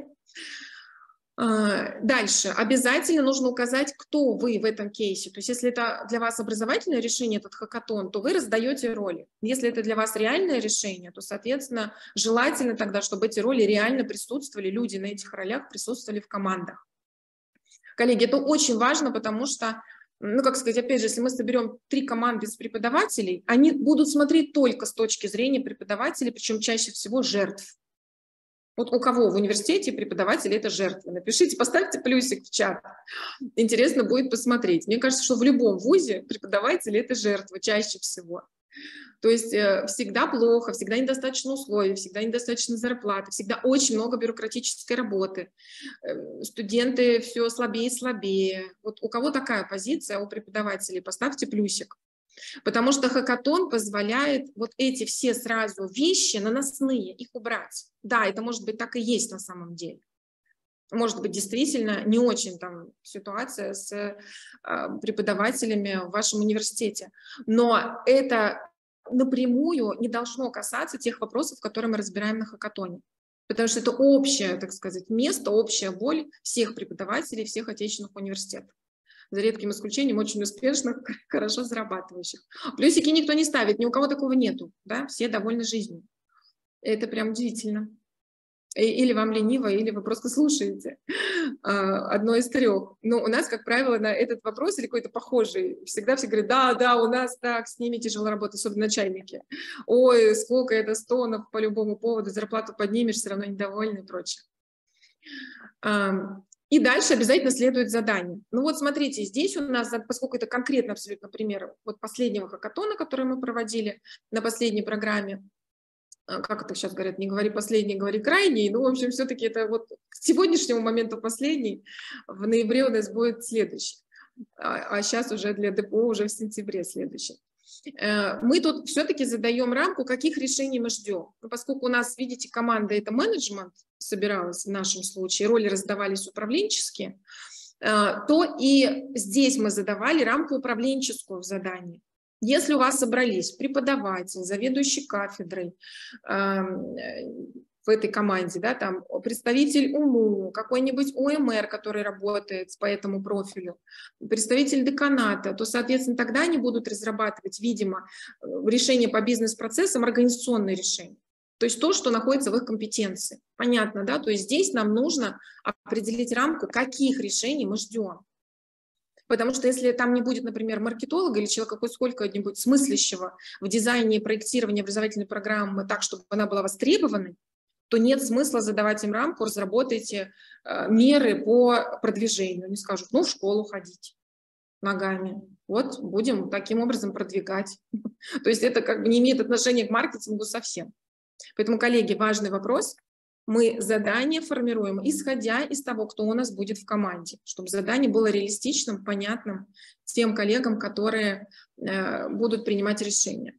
Дальше. Обязательно нужно указать, кто вы в этом кейсе. То есть если это для вас образовательное решение, этот хакатон, то вы раздаете роли. Если это для вас реальное решение, то, соответственно, желательно тогда, чтобы эти роли реально присутствовали, люди на этих ролях присутствовали в командах. Коллеги, это очень важно, потому что, как сказать, опять же, если мы соберем 3 команды из преподавателей, они будут смотреть только с точки зрения преподавателей, причем чаще всего жертв. Вот у кого в университете преподаватели это жертвы? Напишите, поставьте плюсик в чат. Интересно будет посмотреть. Мне кажется, что в любом вузе преподаватели это жертвы чаще всего. То есть всегда плохо, всегда недостаточно условий, всегда недостаточно зарплаты, всегда очень много бюрократической работы. Студенты все слабее и слабее. Вот у кого такая позиция, у преподавателей, поставьте плюсик. Потому что хакатон позволяет вот эти все сразу вещи наносные, их убрать. Да, это может быть так и есть на самом деле. Может быть, действительно не очень там ситуация с преподавателями в вашем университете. Но это напрямую не должно касаться тех вопросов, которые мы разбираем на хакатоне. Потому что это общее, так сказать, место, общая боль всех преподавателей, всех отечественных университетов. За редким исключением очень успешных, хорошо зарабатывающих. Плюсики никто не ставит, ни у кого такого нету, да? Все довольны жизнью. Это прям удивительно. Или вам лениво, или вы просто слушаете. Одно из 3. Но у нас, как правило, на этот вопрос или какой-то похожий, всегда все говорят, да, у нас так, с ними тяжело работать, особенно начальники. Ой, сколько это стонов по любому поводу, зарплату поднимешь, все равно недовольны и прочее. И дальше обязательно следует задание. Ну вот смотрите, здесь у нас, поскольку это конкретно абсолютно пример вот последнего хакатона, который мы проводили на последней программе, как это сейчас говорят, не говори последний, говори крайний, ну, в общем, все-таки это вот к сегодняшнему моменту последний, в ноябре у нас будет следующий, а сейчас уже для ДПО уже в сентябре следующий. Мы тут все-таки задаем рамку, каких решений мы ждем. Но поскольку у нас, видите, команда это менеджмент собиралась в нашем случае, роли раздавались управленческие, то и здесь мы задавали рамку управленческую в задании. Если у вас собрались преподаватель, заведующий кафедрой в этой команде, да, там представитель УМУ, какой-нибудь ОМР, который работает по этому профилю, представитель деканата, то, соответственно, тогда они будут разрабатывать, видимо, решения по бизнес-процессам, организационные решения. То есть то, что находится в их компетенции. Понятно, да? То есть здесь нам нужно определить рамку, каких решений мы ждем. Потому что если там не будет, например, маркетолога или человека хоть сколько-нибудь смыслящего в дизайне и проектировании образовательной программы так, чтобы она была востребованной, то нет смысла задавать им рамку, разработайте меры по продвижению. Они скажут, ну, в школу ходить ногами. Вот будем таким образом продвигать. То есть это как бы не имеет отношения к маркетингу совсем. Поэтому, коллеги, важный вопрос. Мы задание формируем, исходя из того, кто у нас будет в команде, чтобы задание было реалистичным, понятным тем коллегам, которые будут принимать решения.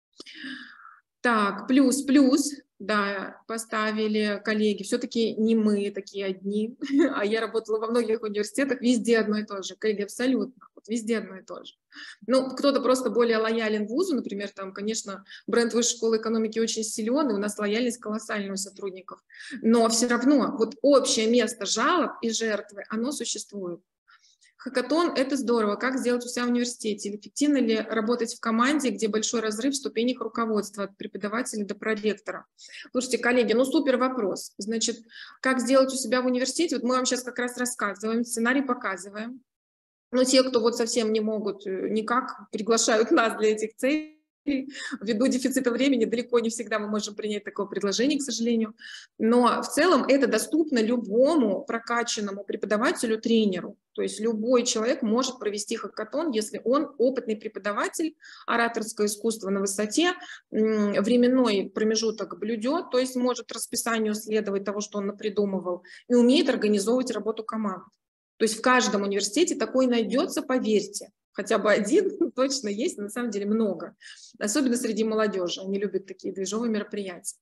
Так, плюс, да, поставили коллеги. Все-таки не мы такие одни, а я работала во многих университетах, везде одно и то же. Коллеги, абсолютно, вот везде одно и то же. Ну, кто-то просто более лоялен вузу, например, там, конечно, бренд Высшей школы экономики очень силен, и у нас лояльность колоссальная у сотрудников. Но все равно вот общее место жалоб и жертвы, оно существует. Хакатон – это здорово. Как сделать у себя в университете? Или эффективно ли работать в команде, где большой разрыв в ступенях руководства от преподавателя до проректора? Слушайте, коллеги, ну супер вопрос. Значит, как сделать у себя в университете? Вот мы вам сейчас как раз рассказываем, сценарий показываем. Но те, кто вот совсем не могут никак, приглашают нас для этих целей. Ввиду дефицита времени далеко не всегда мы можем принять такое предложение, к сожалению. Но в целом это доступно любому прокачанному преподавателю, тренеру. То есть любой человек может провести хакатон, если он опытный преподаватель, ораторское искусство на высоте, временной промежуток блюдет, то есть может расписанию следовать того, что он напридумывал, и умеет организовывать работу команд. То есть в каждом университете такой найдется, поверьте. Хотя бы один точно есть, на самом деле много. Особенно среди молодежи. Они любят такие движовые мероприятия.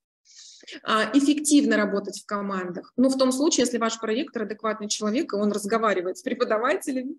Эффективно работать в командах. Ну, в том случае, если ваш проректор адекватный человек, и он разговаривает с преподавателями,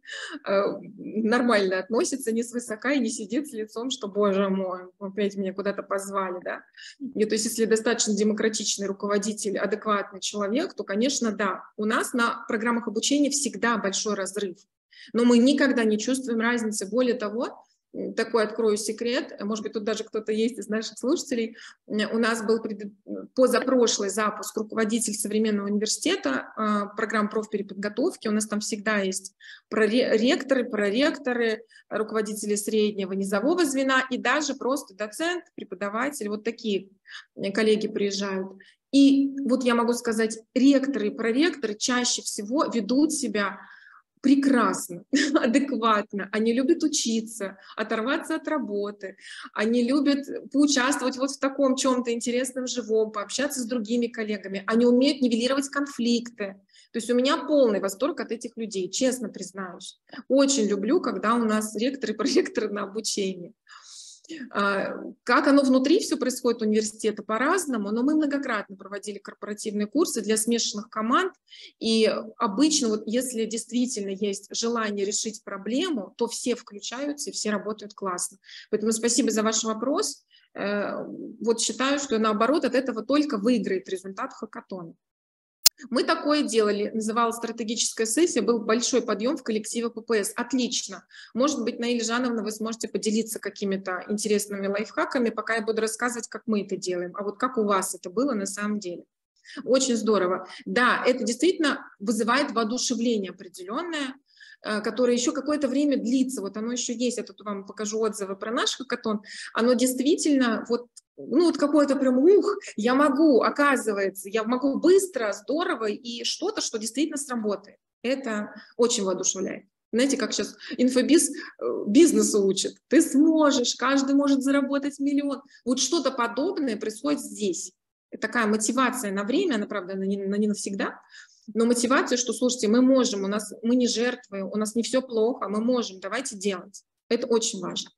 нормально относится, не свысока и не сидит с лицом, что, боже мой, опять меня куда-то позвали, да. И, то есть, если достаточно демократичный руководитель, адекватный человек, то, конечно, да. У нас на программах обучения всегда большой разрыв. Но мы никогда не чувствуем разницы. Более того, такой открою секрет, может быть, тут даже кто-то есть из наших слушателей, у нас был позапрошлый запуск руководитель современного университета, программ профпереподготовки, у нас там всегда есть ректоры, проректоры, руководители среднего, низового звена и даже просто доцент, преподаватель, вот такие коллеги приезжают. И вот я могу сказать, ректоры и проректоры чаще всего ведут себя прекрасно, адекватно. Они любят учиться, оторваться от работы. Они любят поучаствовать вот в таком чем-то интересном, живом, пообщаться с другими коллегами. Они умеют нивелировать конфликты. То есть у меня полный восторг от этих людей, честно признаюсь. Очень люблю, когда у нас ректоры и проректоры на обучении. Как оно внутри все происходит университета по-разному, но мы многократно проводили корпоративные курсы для смешанных команд, и обычно, вот если действительно есть желание решить проблему, то все включаются и все работают классно. Поэтому спасибо за ваш вопрос. Вот считаю, что наоборот от этого только выиграет результат хакатона. Мы такое делали, называлась стратегическая сессия, был большой подъем в коллективе ППС. Отлично. Может быть, Наиля Жановна, вы сможете поделиться какими-то интересными лайфхаками, пока я буду рассказывать, как мы это делаем. А вот как у вас это было на самом деле. Очень здорово. Да, это действительно вызывает воодушевление определенное, которое еще какое-то время длится. Вот оно еще есть. Я тут вам покажу отзывы про наш хакатон. Оно действительно вот, ну вот какое-то прям, я могу, оказывается, я могу быстро, здорово и что-то, что действительно сработает. Это очень воодушевляет. Знаете, как сейчас инфобиз бизнесу учат. Ты сможешь, каждый может заработать миллион. Вот что-то подобное происходит здесь. Такая мотивация на время, она, правда, не навсегда, но мотивация, что, слушайте, мы можем, мы не жертвы, у нас не все плохо, мы можем, давайте делать. Это очень важно.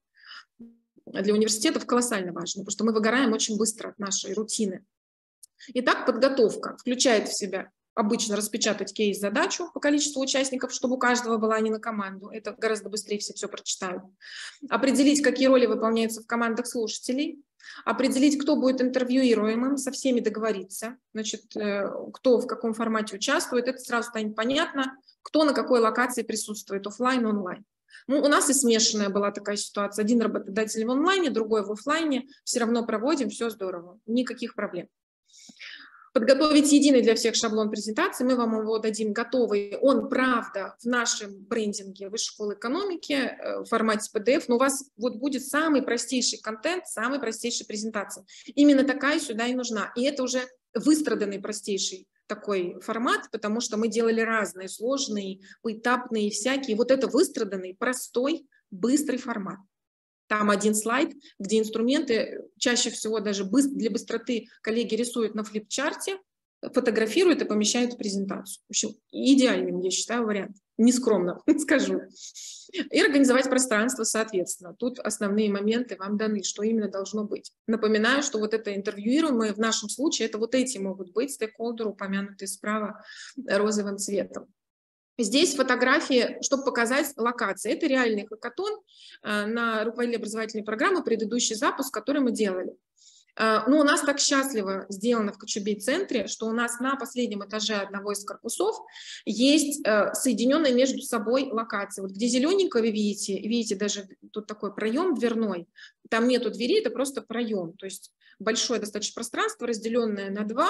Для университетов колоссально важно, потому что мы выгораем очень быстро от нашей рутины. Итак, подготовка включает в себя обычно распечатать кейс-задачу по количеству участников, чтобы у каждого была не на команду. Это гораздо быстрее все прочитают. Определить, какие роли выполняются в командах слушателей. Определить, кто будет интервьюируемым, со всеми договориться. Значит, кто в каком формате участвует, это сразу станет понятно, кто на какой локации присутствует, офлайн, онлайн. Ну, у нас и смешанная была такая ситуация. Один работодатель в онлайне, другой в офлайне. Все равно проводим, все здорово, никаких проблем. Подготовить единый для всех шаблон презентации, мы вам его дадим готовый. Он, правда, в нашем брендинге Высшей школы экономики в формате PDF, но у вас вот будет самый простейший контент, самый простейшая презентация. Именно такая сюда и нужна. И это уже выстраданный простейший такой формат, потому что мы делали разные, сложные, поэтапные, всякие. Вот это выстраданный, простой, быстрый формат. Там один слайд, где инструменты чаще всего даже для быстроты коллеги рисуют на флипчарте, фотографируют и помещают в презентацию. В общем, идеальный, я считаю, вариант. Нескромно скажу. И организовать пространство соответственно. Тут основные моменты вам даны, что именно должно быть. Напоминаю, что вот это интервьюируемое в нашем случае, это вот эти могут быть стейкхолдеры, упомянутые справа розовым цветом. Здесь фотографии, чтобы показать локации. Это реальный хакатон на руководителе образовательной программы, предыдущий запуск, который мы делали. Ну, у нас так счастливо сделано в Кочубей-центре, что у нас на последнем этаже одного из корпусов есть соединенные между собой локации. Вот где зелененькое вы видите даже тут такой проем дверной, там нету двери, это просто проем, то есть большое достаточно пространство, разделенное на два,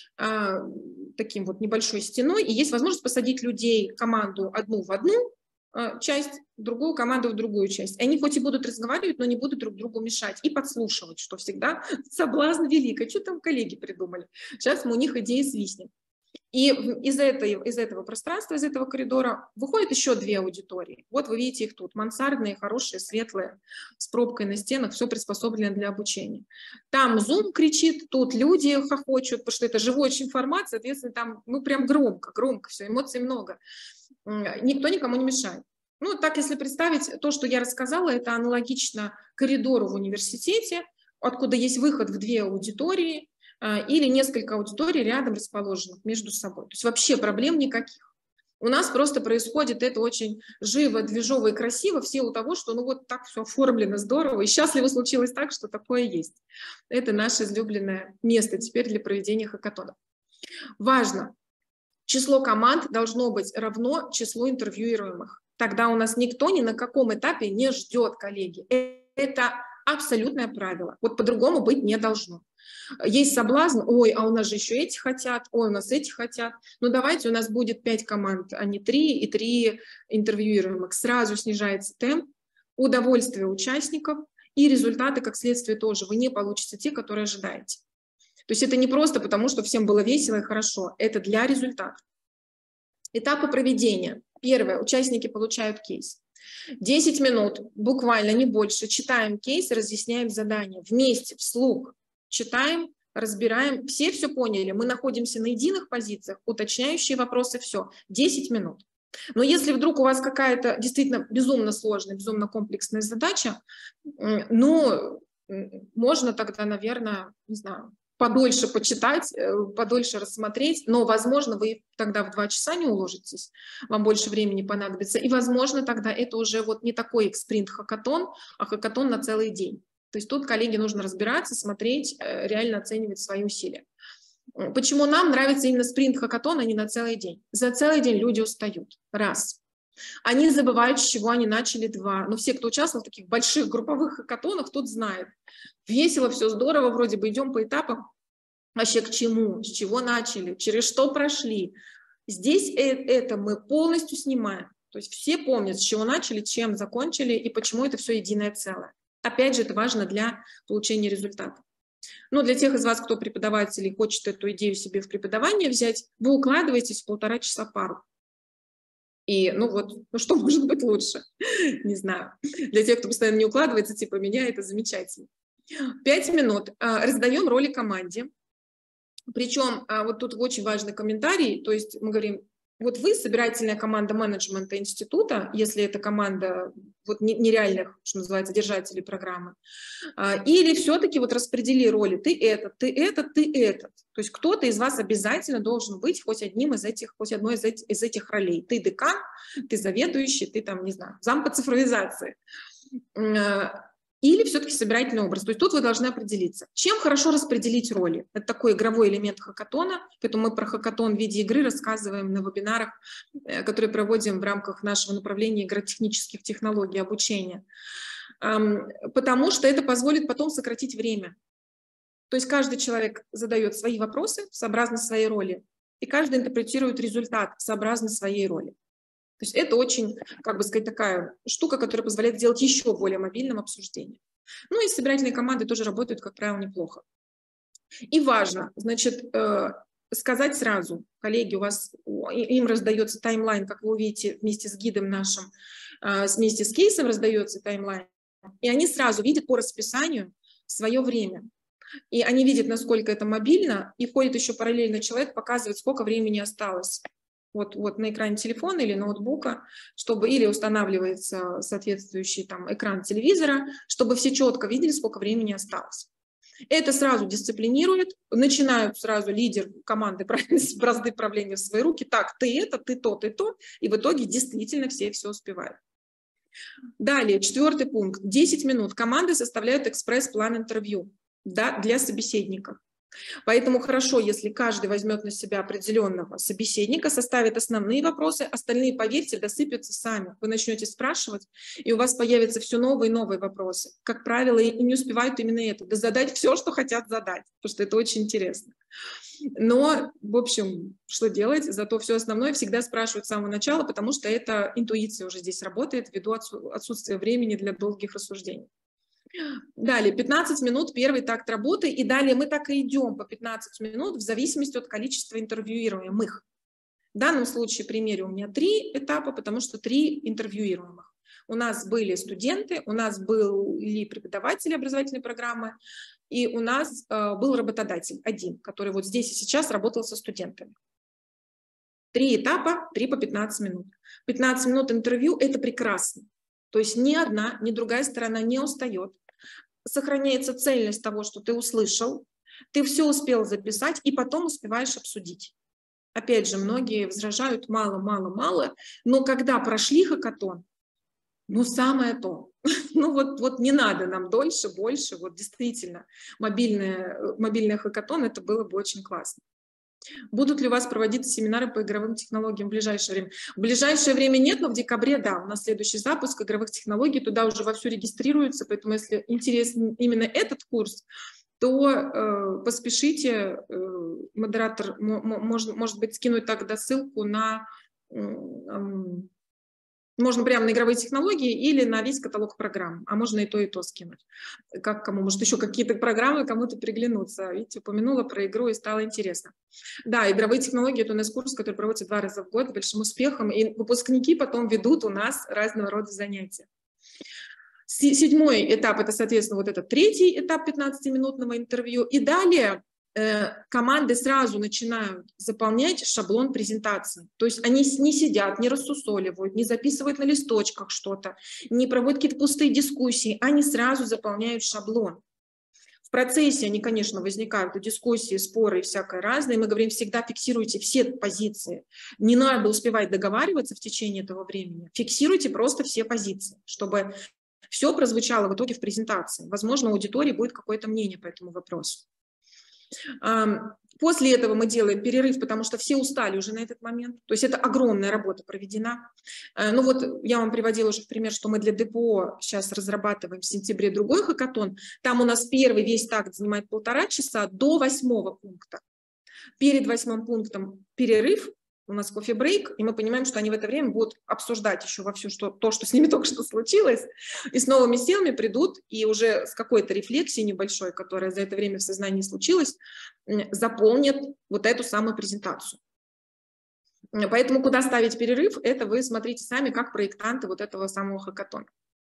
таким вот небольшой стеной, и есть возможность посадить людей, команду одну в одну часть, другую команду в другую часть. Они хоть и будут разговаривать, но не будут друг другу мешать и подслушивать, что всегда соблазн велик. А что там коллеги придумали? Сейчас мы у них идеи свистнем. И из этого пространства, из этого коридора выходят еще две аудитории. Вот вы видите их тут. Мансардные, хорошие, светлые, с пробкой на стенах, все приспособлено для обучения. Там Zoom кричит, тут люди хохочут, потому что это живой очень формат, соответственно, там ну прям громко все, эмоций много. Никто никому не мешает. Ну, так, если представить, то, что я рассказала, это аналогично коридору в университете, откуда есть выход в две аудитории или несколько аудиторий рядом расположенных между собой. То есть вообще проблем никаких. У нас просто происходит это очень живо, движово и красиво, в силу того, что ну вот так все оформлено здорово, и счастливо случилось так, что такое есть. Это наше излюбленное место теперь для проведения хакатонов. Важно. Число команд должно быть равно числу интервьюируемых. Тогда у нас никто ни на каком этапе не ждет, коллеги. Это абсолютное правило. Вот по-другому быть не должно. Есть соблазн, ой, а у нас же еще эти хотят, ой, у нас эти хотят. Ну давайте у нас будет 5 команд, а не 3 и 3 интервьюируемых. Сразу снижается темп, удовольствие участников и результаты, как следствие, тоже. Вы не получите те, которые ожидаете. То есть это не просто потому, что всем было весело и хорошо, это для результата. Этапы проведения. Первое. Участники получают кейс. 10 минут, буквально не больше, читаем кейс, разъясняем задание. Вместе, вслух читаем, разбираем. Все поняли, мы находимся на единых позициях, уточняющие вопросы, все. 10 минут. Но если вдруг у вас какая-то действительно безумно сложная, безумно комплексная задача, ну, можно тогда, наверное, не знаю, подольше почитать, подольше рассмотреть, но, возможно, вы тогда в 2 часа не уложитесь, вам больше времени понадобится, и, возможно, тогда это уже вот не такой спринт-хакатон, а хакатон на целый день. То есть тут, коллеги, нужно разбираться, смотреть, реально оценивать свои усилия. Почему нам нравится именно спринт-хакатон, а не на целый день? За целый день люди устают. Раз. Они забывают, с чего они начали. 2. Но все, кто участвовал в таких больших групповых хакатонах, тот знает. Весело, все здорово, вроде бы идем по этапам. Вообще к чему, с чего начали, через что прошли. Здесь это мы полностью снимаем. То есть все помнят, с чего начали, чем закончили и почему это все единое целое. Опять же, это важно для получения результата. Но для тех из вас, кто преподаватель и хочет эту идею себе в преподавание взять, вы укладываетесь в 1,5 часа пару. И, ну вот, ну что может быть лучше? Не знаю. Для тех, кто постоянно не укладывается, типа меня, это замечательно. 5 минут. Раздаем роли команде. Причем вот тут очень важный комментарий. То есть мы говорим, вот вы собирательная команда менеджмента института, если это команда вот нереальных, что называется, держателей программы, или все-таки вот распредели роли, ты этот, ты этот, ты этот. То есть кто-то из вас обязательно должен быть хоть одной из этих ролей. Ты декан, ты заведующий, ты там, не знаю, зам по цифровизации. Или все-таки собирательный образ. То есть тут вы должны определиться. Чем хорошо распределить роли? Это такой игровой элемент хакатона, поэтому мы про хакатон в виде игры рассказываем на вебинарах, которые проводим в рамках нашего направления игротехнических технологий обучения. Потому что это позволит потом сократить время. То есть каждый человек задает свои вопросы сообразно своей роли, и каждый интерпретирует результат сообразно своей роли. То есть это очень, как бы сказать, такая штука, которая позволяет сделать еще более мобильным обсуждение. Ну и собирательные команды тоже работают, как правило, неплохо. И важно, значит, сказать сразу, коллеги, у вас им раздается таймлайн, как вы увидите, вместе с гидом нашим, вместе с кейсом раздается таймлайн, и они сразу видят по расписанию свое время. И они видят, насколько это мобильно, и ходит еще параллельно человек, показывает, сколько времени осталось. Вот на экране телефона или ноутбука, чтобы или устанавливается соответствующий там экран телевизора, чтобы все четко видели, сколько времени осталось. Это сразу дисциплинирует, начинают сразу лидер команды брать бразды правления в свои руки. Так, ты это, ты то, и в итоге действительно все успевают. Далее, 4-й пункт. 10 минут. Команды составляют экспресс-план интервью. да, для собеседников. Поэтому хорошо, если каждый возьмет на себя определенного собеседника, составит основные вопросы, остальные, поверьте, досыпятся сами. Вы начнете спрашивать, и у вас появятся все новые и новые вопросы. Как правило, и не успевают именно это, да задать все, что хотят задать, потому что это очень интересно. Но, в общем, что делать? Зато все основное всегда спрашивают с самого начала, потому что это интуиция уже здесь работает ввиду отсутствия времени для долгих рассуждений. Далее, 15 минут, первый такт работы, и далее мы так и идем по 15 минут в зависимости от количества интервьюируемых. В данном случае, в примере, у меня 3 этапа, потому что 3 интервьюируемых. У нас были студенты, у нас были преподаватели образовательной программы, и у нас был работодатель один, который вот здесь и сейчас работал со студентами. 3 этапа, 3 по 15 минут. 15 минут интервью – это прекрасно. То есть ни одна, ни другая сторона не устает. Сохраняется цельность того, что ты услышал, ты все успел записать, и потом успеваешь обсудить. Опять же, многие возражают мало, но когда прошли хакатон, ну самое то. Ну вот не надо нам дольше, больше, вот действительно, мобильный хакатон, это было бы очень классно. Будут ли у вас проводиться семинары по игровым технологиям в ближайшее время? В ближайшее время нет, но в декабре, да, у нас следующий запуск игровых технологий, туда уже вовсю регистрируется, поэтому если интересен именно этот курс, то поспешите, модератор может быть скинуть тогда ссылку на... Можно прямо на игровые технологии или на весь каталог программ, а можно и то скинуть. Как кому, может, еще какие-то программы кому-то приглянутся. Видите, упомянула про игру и стало интересно. Да, игровые технологии – это у нас курс, который проводится 2 раза в год с большим успехом, и выпускники потом ведут у нас разного рода занятия. 7-й этап – это, соответственно, вот этот 3-й этап 15-минутного интервью. И далее команды сразу начинают заполнять шаблон презентации. То есть они не сидят, не рассусоливают, не записывают на листочках что-то, не проводят какие-то пустые дискуссии, они сразу заполняют шаблон. В процессе они, конечно, возникают и дискуссии, споры и всякое разное. Мы говорим, всегда фиксируйте все позиции. Не надо успевать договариваться в течение этого времени. Фиксируйте просто все позиции, чтобы все прозвучало в итоге в презентации. Возможно, у аудитории будет какое-то мнение по этому вопросу. После этого мы делаем перерыв, потому что все устали уже на этот момент. То есть это огромная работа проведена. Ну вот я вам приводила уже в пример, что мы для ДПО сейчас разрабатываем в сентябре другой хакатон. Там у нас первый весь такт занимает 1,5 часа до 8-го пункта. Перед 8-м пунктом перерыв, у нас кофе-брейк, и мы понимаем, что они в это время будут обсуждать еще вовсю то, что с ними только что случилось, и с новыми силами придут, и уже с какой-то рефлексией небольшой, которая за это время в сознании случилась, заполнят вот эту самую презентацию. Поэтому куда ставить перерыв, это вы смотрите сами, как проектанты вот этого самого хакатона.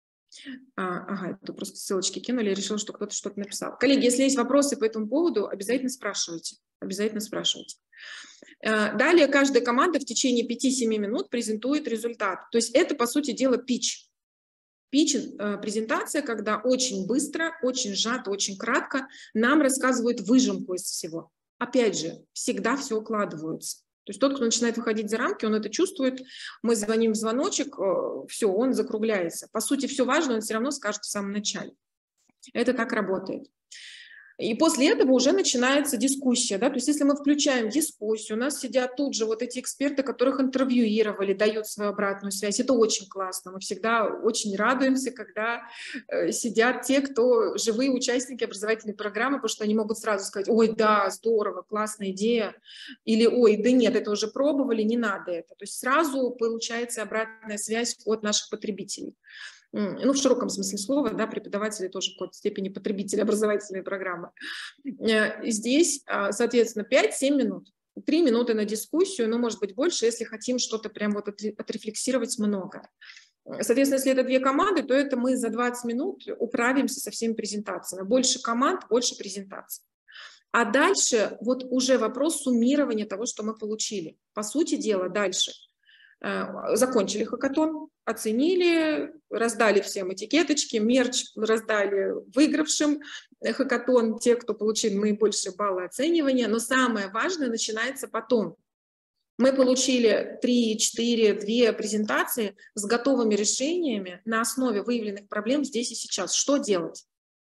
Ага, это просто ссылочки кинули, я решила, что кто-то что-то написал. Коллеги, если есть вопросы по этому поводу, обязательно спрашивайте. Обязательно спрашивайте. Далее каждая команда в течение 5-7 минут презентует результат. То есть это, по сути дела, питч. Питч – презентация, когда очень быстро, очень сжато, очень кратко нам рассказывают выжимку из всего. Опять же, всегда все укладываются. То есть тот, кто начинает выходить за рамки, он это чувствует, мы звоним в звоночек, все, он закругляется. По сути, все важное он все равно скажет в самом начале. Это так работает. И после этого уже начинается дискуссия. Да? То есть если мы включаем дискуссию, у нас сидят тут же вот эти эксперты, которых интервьюировали, дают свою обратную связь. Это очень классно. Мы всегда очень радуемся, когда сидят те, кто живые участники образовательной программы, потому что они могут сразу сказать: ой, да, здорово, классная идея. Или ой, да нет, это уже пробовали, не надо это. То есть сразу получается обратная связь от наших потребителей. Ну, в широком смысле слова, да, преподаватели тоже в какой-то степени потребители образовательной программы. Здесь, соответственно, 5-7 минут. 3 минуты на дискуссию, но может быть больше, если хотим что-то прям вот отрефлексировать много. Соответственно, если это 2 команды, то это мы за 20 минут управимся со всеми презентациями. Больше команд, больше презентаций. А дальше вот уже вопрос суммирования того, что мы получили. По сути дела, дальше закончили хакатон, оценили, раздали всем этикеточки, мерч раздали выигравшим хакатон, те, кто получил наибольшие баллы оценивания. Но самое важное начинается потом. Мы получили 3, 4, 2 презентации с готовыми решениями на основе выявленных проблем здесь и сейчас. Что делать?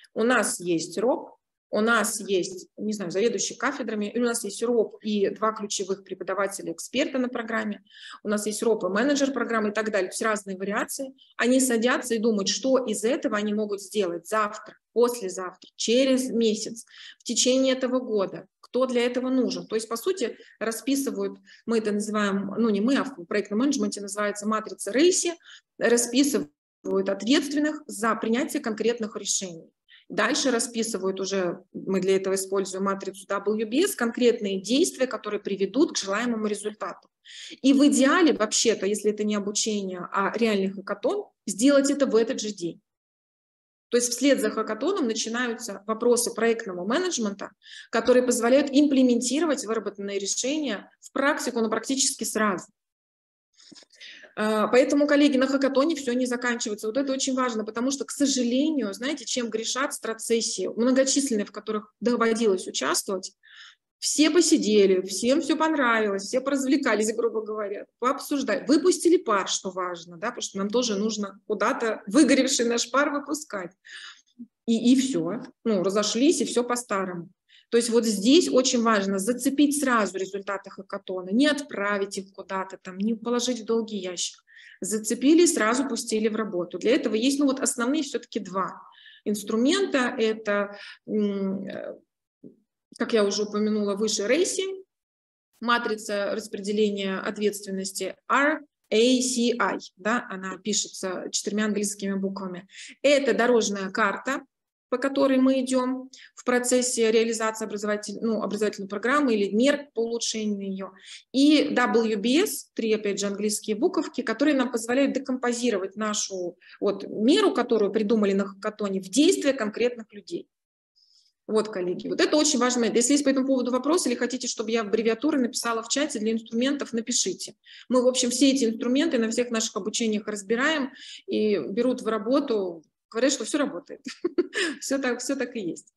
У нас есть РОП, у нас есть, не знаю, заведующий кафедрами, у нас есть РОП и 2 ключевых преподавателя-эксперта на программе, у нас есть РОП и менеджер программы и так далее, то есть разные вариации. Они садятся и думают, что из этого они могут сделать завтра, послезавтра, через месяц, в течение этого года, кто для этого нужен. То есть, по сути, расписывают, мы это называем, ну не мы, а в проектном менеджменте называется матрица Рейси, расписывают ответственных за принятие конкретных решений. Дальше расписывают уже, мы для этого используем матрицу WBS, конкретные действия, которые приведут к желаемому результату. И в идеале, вообще-то, если это не обучение, а реальный хакатон, сделать это в этот же день. То есть вслед за хакатоном начинаются вопросы проектного менеджмента, которые позволяют имплементировать выработанные решения в практику, но практически сразу. Поэтому, коллеги, на хакатоне все не заканчивается. Вот это очень важно, потому что, к сожалению, знаете, чем грешат страт-сессии, многочисленные, в которых доводилось участвовать, все посидели, всем все понравилось, все поразвлекались, грубо говоря, пообсуждали, выпустили пар, что важно, да, потому что нам тоже нужно куда-то выгоревший наш пар выпускать. И все, ну, разошлись, и все по-старому. То есть вот здесь очень важно зацепить сразу результаты хакатона, не отправить их куда-то, там, не положить в долгий ящик. Зацепили, сразу пустили в работу. Для этого есть, ну вот основные все-таки 2 инструмента. Это, как я уже упомянула выше, Рейси, матрица распределения ответственности RACI, да, она пишется 4 английскими буквами. Это дорожная карта, по которой мы идем в процессе реализации образовательной программы или мер по улучшению ее. И WBS, 3, опять же, английские буковки, которые нам позволяют декомпозировать нашу вот меру, которую придумали на хакатоне, в действия конкретных людей. Вот, коллеги, вот это очень важный момент. Если есть по этому поводу вопросы или хотите, чтобы я аббревиатуры написала в чате для инструментов, напишите. Мы, в общем, все эти инструменты на всех наших обучениях разбираем и берут в работу. Говорят, что все работает. все так и есть.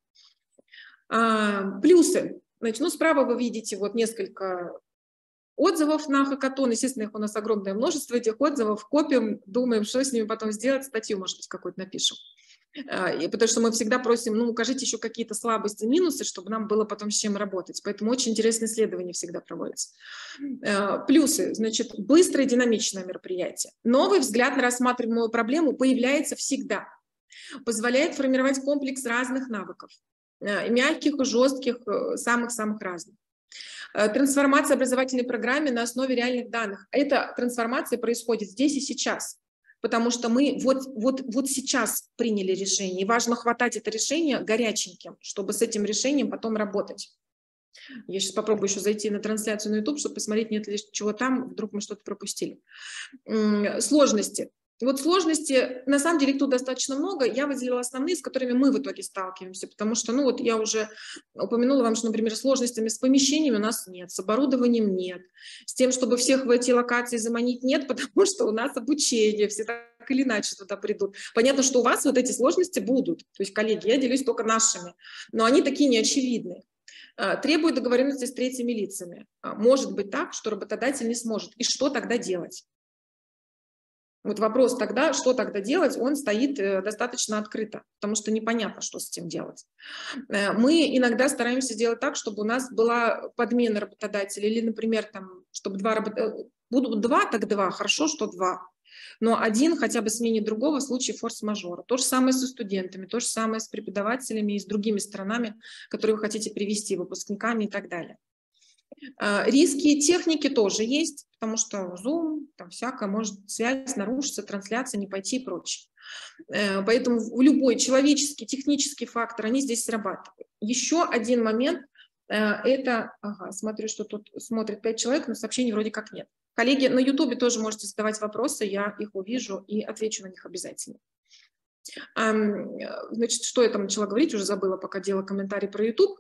Плюсы. Значит, ну, справа вы видите вот несколько отзывов на хакатон. Естественно, их у нас огромное множество этих отзывов. Копим, думаем, что с ними потом сделать. Статью, может быть, какую-то напишем. И потому что мы всегда просим, ну, укажите еще какие-то слабости, минусы, чтобы нам было потом с чем работать. Поэтому очень интересные исследования всегда проводятся. Плюсы. Значит, быстрое и динамичное мероприятие. Новый взгляд на рассматриваемую проблему появляется всегда. Позволяет формировать комплекс разных навыков, мягких и жестких, самых-самых разных. Трансформация образовательной программы на основе реальных данных. Эта трансформация происходит здесь и сейчас, потому что мы вот сейчас приняли решение, и важно хватать это решение горяченьким, чтобы с этим решением потом работать. Я сейчас попробую еще зайти на трансляцию на YouTube, чтобы посмотреть, нет ли чего там, вдруг мы что-то пропустили. Сложности. Вот сложности, на самом деле, их тут достаточно много. Я выделила основные, с которыми мы в итоге сталкиваемся, потому что, ну вот я уже упомянула вам, что, например, сложностями с помещениями у нас нет, с оборудованием нет, с тем, чтобы всех в эти локации заманить, нет, потому что у нас обучение, все так или иначе туда придут. Понятно, что у вас вот эти сложности будут, то есть, коллеги, я делюсь только нашими, но они такие неочевидные. Требует договоренности с третьими лицами. Может быть так, что работодатель не сможет. И что тогда делать? Вот вопрос тогда, что тогда делать, он стоит достаточно открыто, потому что непонятно, что с этим делать. Мы иногда стараемся сделать так, чтобы у нас была подмена работодателя, или, например, там, чтобы будут 2, так 2, хорошо, что 2, но 1 хотя бы сменит другого в случае форс-мажора. То же самое со студентами, то же самое с преподавателями и с другими сторонами, которые вы хотите привести, выпускниками и так далее. Риски техники тоже есть, потому что Zoom, там всякое, может связь нарушиться, трансляция не пойти и прочее. Поэтому любой человеческий, технический фактор, они здесь срабатывают. Еще один момент, это, смотрю, что тут смотрит 5 человек, но сообщений вроде как нет. Коллеги, на YouTube тоже можете задавать вопросы, я их увижу и отвечу на них обязательно. Значит, что я там начала говорить, уже забыла, пока делала комментарий про YouTube.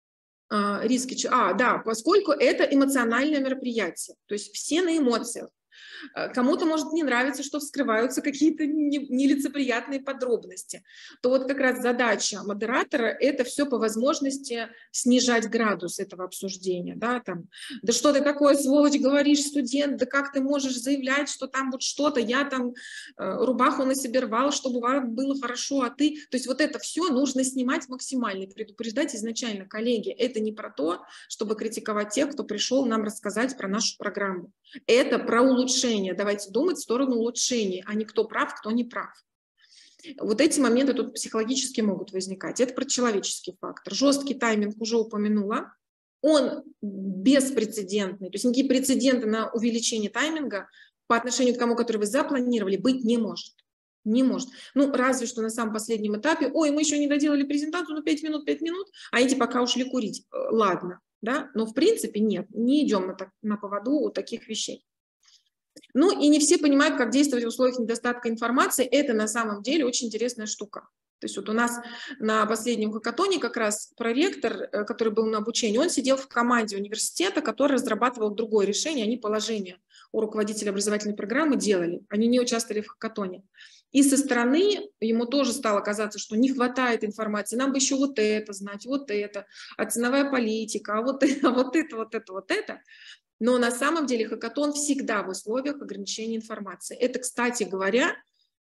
Риски, да, поскольку это эмоциональное мероприятие, то есть все на эмоциях. Кому-то может не нравиться, что вскрываются какие-то нелицеприятные подробности. То вот как раз задача модератора – это все по возможности снижать градус этого обсуждения. Да, там, да что ты такое, сволочь, говоришь, студент, да как ты можешь заявлять, что там вот что-то, я там рубаху на себе рвал, чтобы вам было хорошо, а ты… То есть вот это все нужно снимать максимально, предупреждать изначально, коллеги, это не про то, чтобы критиковать тех, кто пришел нам рассказать про нашу программу. Это про улучшение. Давайте думать в сторону улучшения, а не кто прав, кто не прав. Вот эти моменты тут психологически могут возникать. Это про человеческий фактор. Жесткий тайминг уже упомянула. Он беспрецедентный. То есть никакие прецеденты на увеличение тайминга по отношению к тому, который вы запланировали, быть не может. Не может. Ну, разве что на самом последнем этапе, ой, мы еще не доделали презентацию, ну 5 минут, а эти пока ушли курить. Ладно, да, но в принципе нет, не идем на поводу у таких вещей. Ну и не все понимают, как действовать в условиях недостатка информации. Это на самом деле очень интересная штука. То есть вот у нас на последнем хакатоне как раз проректор, который был на обучении, он сидел в команде университета, который разрабатывал другое решение, они положение у руководителя образовательной программы делали, они не участвовали в хакатоне. И со стороны ему тоже стало казаться, что не хватает информации, нам бы еще вот это знать, вот это, а ценовая политика, а вот это. Но на самом деле хакатон всегда в условиях ограничения информации. Это, кстати говоря,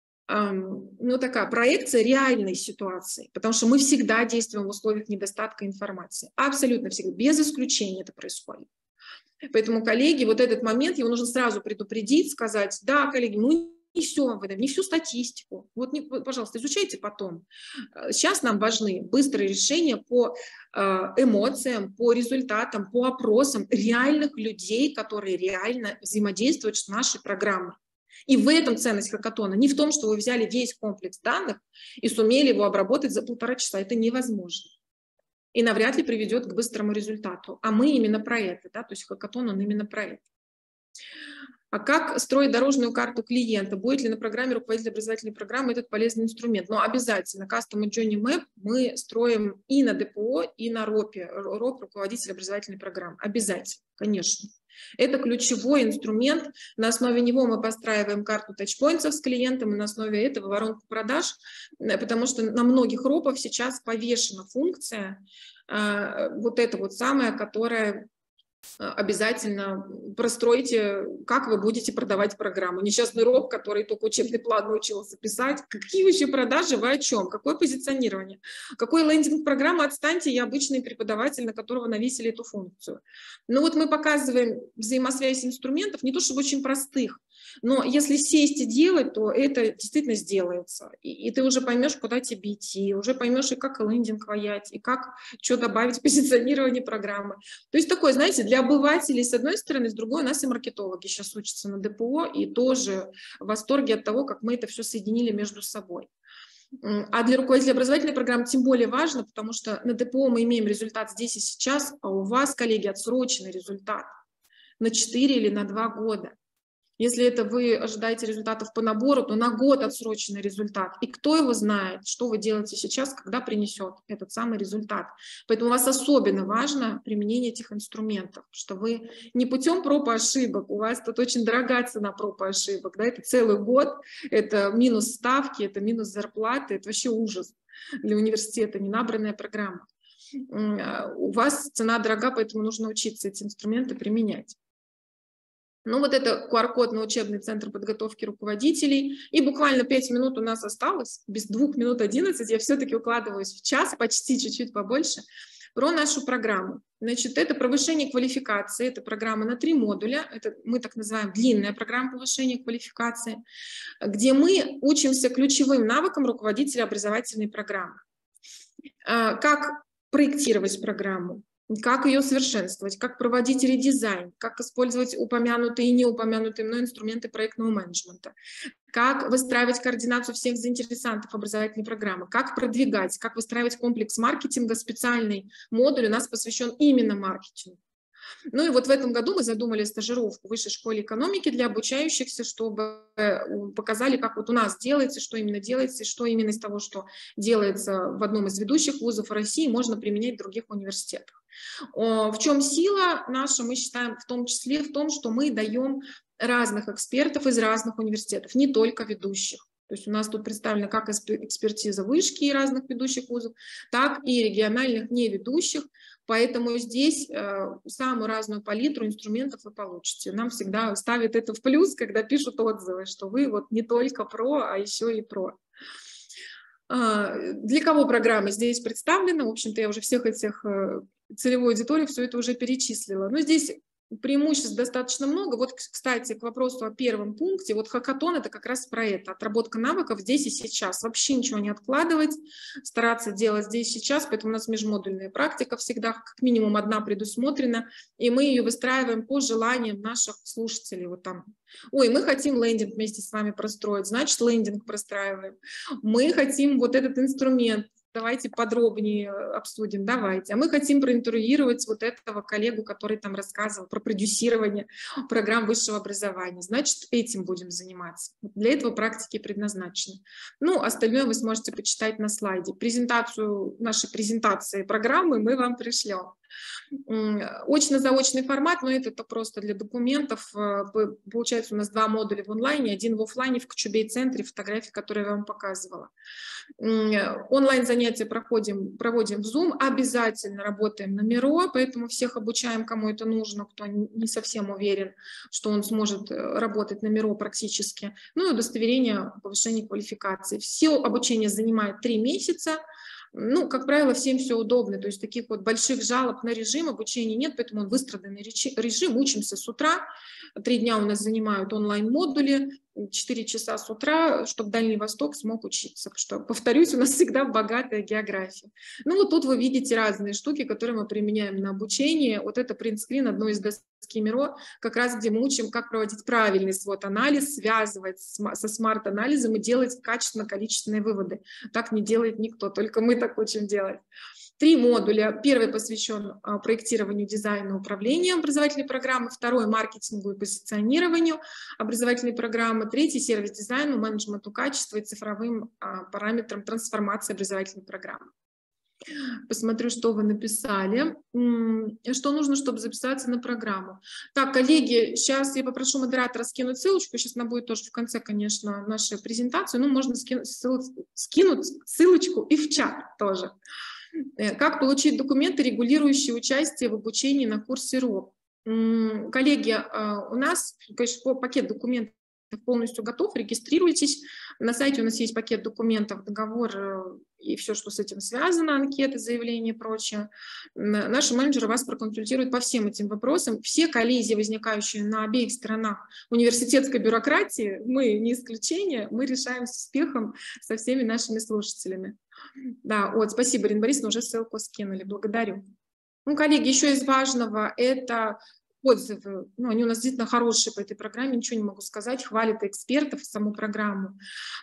ну, такая проекция реальной ситуации, потому что мы всегда действуем в условиях недостатка информации. Абсолютно всегда, без исключения это происходит. Поэтому, коллеги, вот этот момент, его нужно сразу предупредить, сказать, да, коллеги, мы не все вам выдаем, не всю статистику. Вот, пожалуйста, изучайте потом. Сейчас нам важны быстрые решения по эмоциям, по результатам, по опросам реальных людей, которые реально взаимодействуют с нашей программой. И в этом ценность хакатона. Не в том, что вы взяли весь комплекс данных и сумели его обработать за 1,5 часа. Это невозможно. И навряд ли приведет к быстрому результату. А мы именно про это. Да? То есть хакатон, он именно про это. А как строить дорожную карту клиента? Будет ли на программе руководителя образовательной программы этот полезный инструмент? Но обязательно. Custom Journey Map мы строим и на ДПО, и на РОПе. РОП – руководитель образовательной программы. Обязательно, конечно. Это ключевой инструмент. На основе него мы постраиваем карту тачпоинтов с клиентом, и на основе этого воронку продаж, потому что на многих ропах сейчас повешена функция, вот эта вот самая, которая обязательно простройте, как вы будете продавать программу. Несчастный роб, который только учебный план научился писать. Какие вообще продажи, вы о чем? Какое позиционирование? Какой лендинг программы? Отстаньте, я обычный преподаватель, на которого навесили эту функцию. Но вот мы показываем взаимосвязь инструментов, не то чтобы очень простых, но если сесть и делать, то это действительно сделается. И ты уже поймешь, куда тебе идти, уже поймешь, и как лендинг ваять, и как что добавить в позиционирование программы. То есть такое, знаете, для обывателей с одной стороны, с другой у нас и маркетологи сейчас учатся на ДПО и тоже в восторге от того, как мы это все соединили между собой. А для руководителя образовательной программы тем более важно, потому что на ДПО мы имеем результат здесь и сейчас, а у вас, коллеги, отсроченный результат на 4 или на 2 года. Если это вы ожидаете результатов по набору, то на год отсроченный результат. И кто его знает, что вы делаете сейчас, когда принесет этот самый результат. Поэтому у вас особенно важно применение этих инструментов, что вы не путем проб и ошибок, у вас тут очень дорогая цена проб и ошибок, да, это целый год, это минус ставки, это минус зарплаты, это вообще ужас для университета, ненабранная программа. У вас цена дорога, поэтому нужно учиться эти инструменты применять. Ну, вот это QR-код на учебный центр подготовки руководителей. И буквально 5 минут у нас осталось, без 2 минут 11, я все-таки укладываюсь в час, почти чуть-чуть побольше, про нашу программу. Значит, это повышение квалификации, это программа на 3 модуля, это мы так называем длинная программа повышения квалификации, где мы учимся ключевым навыкам руководителя образовательной программы. Как проектировать программу, как ее совершенствовать, как проводить редизайн, как использовать упомянутые и неупомянутые мной инструменты проектного менеджмента, как выстраивать координацию всех заинтересантов образовательной программы, как продвигать, как выстраивать комплекс маркетинга. Специальный модуль у нас посвящен именно маркетингу. Ну и вот в этом году мы задумали стажировку в Высшей школе экономики для обучающихся, чтобы показали, как вот у нас делается, что именно делается, и что именно из того, что делается в одном из ведущих вузов России, можно применять в других университетах. В чем сила наша, мы считаем, в том числе в том, что мы даем разных экспертов из разных университетов, не только ведущих. То есть у нас тут представлена как экспертиза вышки и разных ведущих вузов, так и региональных неведущих. Поэтому здесь самую разную палитру инструментов вы получите. Нам всегда ставят это в плюс, когда пишут отзывы, что вы вот не только про, а еще и про. Для кого программа здесь представлена? В общем-то, я уже всех этих целевой аудитории все это уже перечислила. Но здесь преимуществ достаточно много. Вот, кстати, к вопросу о первом пункте. Вот хакатон — это как раз про это. Отработка навыков здесь и сейчас. Вообще ничего не откладывать, стараться делать здесь и сейчас. Поэтому у нас межмодульная практика всегда как минимум одна предусмотрена. И мы ее выстраиваем по желаниям наших слушателей. Вот там: ой, мы хотим лендинг вместе с вами простроить, значит, лендинг простраиваем. Мы хотим вот этот инструмент, давайте подробнее обсудим, давайте. А мы хотим проинтервьюировать вот этого коллегу, который там рассказывал про продюсирование программ высшего образования. Значит, этим будем заниматься. Для этого практики предназначены. Ну, остальное вы сможете почитать на слайде. Презентацию, нашей презентации программы мы вам пришлем. Очно-заочный формат, но это просто для документов. Получается, у нас 2 модуля в онлайне, 1 в офлайне, в Кочубей-центре, фотографии, которые я вам показывала. Онлайн-занятия проводим в Zoom, обязательно работаем на Miro, поэтому всех обучаем, кому это нужно, кто не совсем уверен, что он сможет работать на Miro практически. Ну и удостоверение повышения квалификации. Все обучение занимает 3 месяца. Ну, как правило, всем все удобно, то есть таких вот больших жалоб на режим обучения нет, поэтому он выстраданный режим, учимся с утра, 3 дня у нас занимают онлайн-модули, 4 часа с утра, чтобы Дальний Восток смог учиться, что, повторюсь, у нас всегда богатая география. Ну, вот тут вы видите разные штуки, которые мы применяем на обучение. Вот это принтскрин одной из доски Miro, как раз где мы учим, как проводить правильный свод-анализ, связывать со смарт-анализом и делать качественно-количественные выводы. Так не делает никто, только мы так учим делать. 3 модуля. Первый посвящен проектированию, дизайну, управлению образовательной программы. Второй — маркетингу и позиционированию образовательной программы. Третий — сервис-дизайну, менеджменту качества и цифровым параметрам трансформации образовательной программы. Посмотрю, что вы написали. Что нужно, чтобы записаться на программу? Так, коллеги, сейчас я попрошу модератора скинуть ссылочку. Сейчас она будет тоже в конце, конечно, нашей презентации. Ну, можно скинуть ссылочку и в чат тоже. Как получить документы, регулирующие участие в обучении на курсе РОП? Коллеги, у нас, конечно, пакет документов полностью готов, регистрируйтесь. На сайте у нас есть пакет документов, договор и все, что с этим связано, анкеты, заявления и прочее. Наши менеджеры вас проконсультируют по всем этим вопросам. Все коллизии, возникающие на обеих сторонах университетской бюрократии, мы не исключение, мы решаем с успехом со всеми нашими слушателями. Да, вот, спасибо, Ирина Борисовна, уже ссылку скинули, благодарю. Ну, коллеги, еще из важного — это отзывы. Ну, они у нас действительно хорошие по этой программе, ничего не могу сказать, хвалят экспертов, саму программу.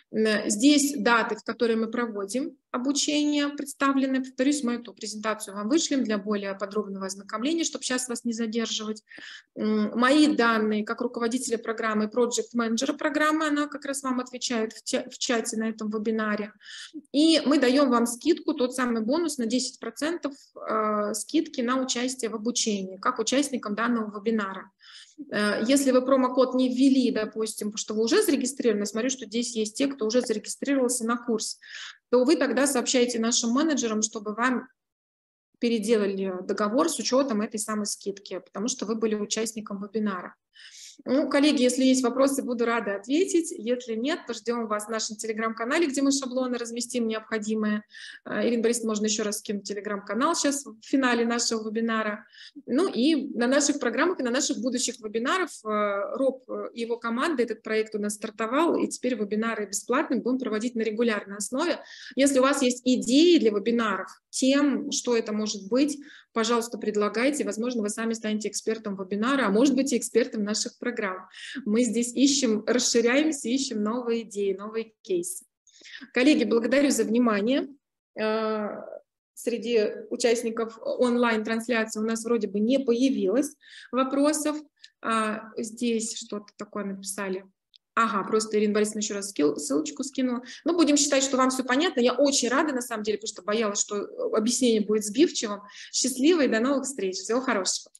Здесь даты, в которые мы проводим обучение, представлены. Повторюсь, мы эту презентацию вам вышлем для более подробного ознакомления, чтобы сейчас вас не задерживать. Мои данные как руководителя программы, проект-менеджера программы, она как раз вам отвечает в чате на этом вебинаре. И мы даем вам скидку, тот самый бонус на 10% скидки на участие в обучении, как участникам данного вебинара. Если вы промокод не ввели, допустим, что вы уже зарегистрированы, смотрю, что здесь есть те, кто уже зарегистрировался на курс, то вы тогда сообщаете нашим менеджерам, чтобы вам переделали договор с учетом этой самой скидки, потому что вы были участником вебинара. Ну, коллеги, если есть вопросы, буду рада ответить. Если нет, то ждем вас в нашем телеграм-канале, где мы шаблоны разместим необходимые. Ирина Борисовна, можно еще раз скинуть телеграм-канал сейчас в финале нашего вебинара. Ну и на наших программах и на наших будущих вебинарах Роб и его команда, этот проект у нас стартовал, и теперь вебинары бесплатные будем проводить на регулярной основе. Если у вас есть идеи для вебинаров, тем, что это может быть, пожалуйста, предлагайте. Возможно, вы сами станете экспертом вебинара, а может быть и экспертом наших программ. Мы здесь ищем, расширяемся, ищем новые идеи, новые кейсы. Коллеги, благодарю за внимание. Среди участников онлайн-трансляции у нас вроде бы не появилось вопросов. Здесь что-то такое написали. Ага, просто Ирина Борисовна еще раз ссылочку скинула. Ну, будем считать, что вам все понятно. Я очень рада, на самом деле, потому что боялась, что объяснение будет сбивчивым. Счастливо и до новых встреч. Всего хорошего.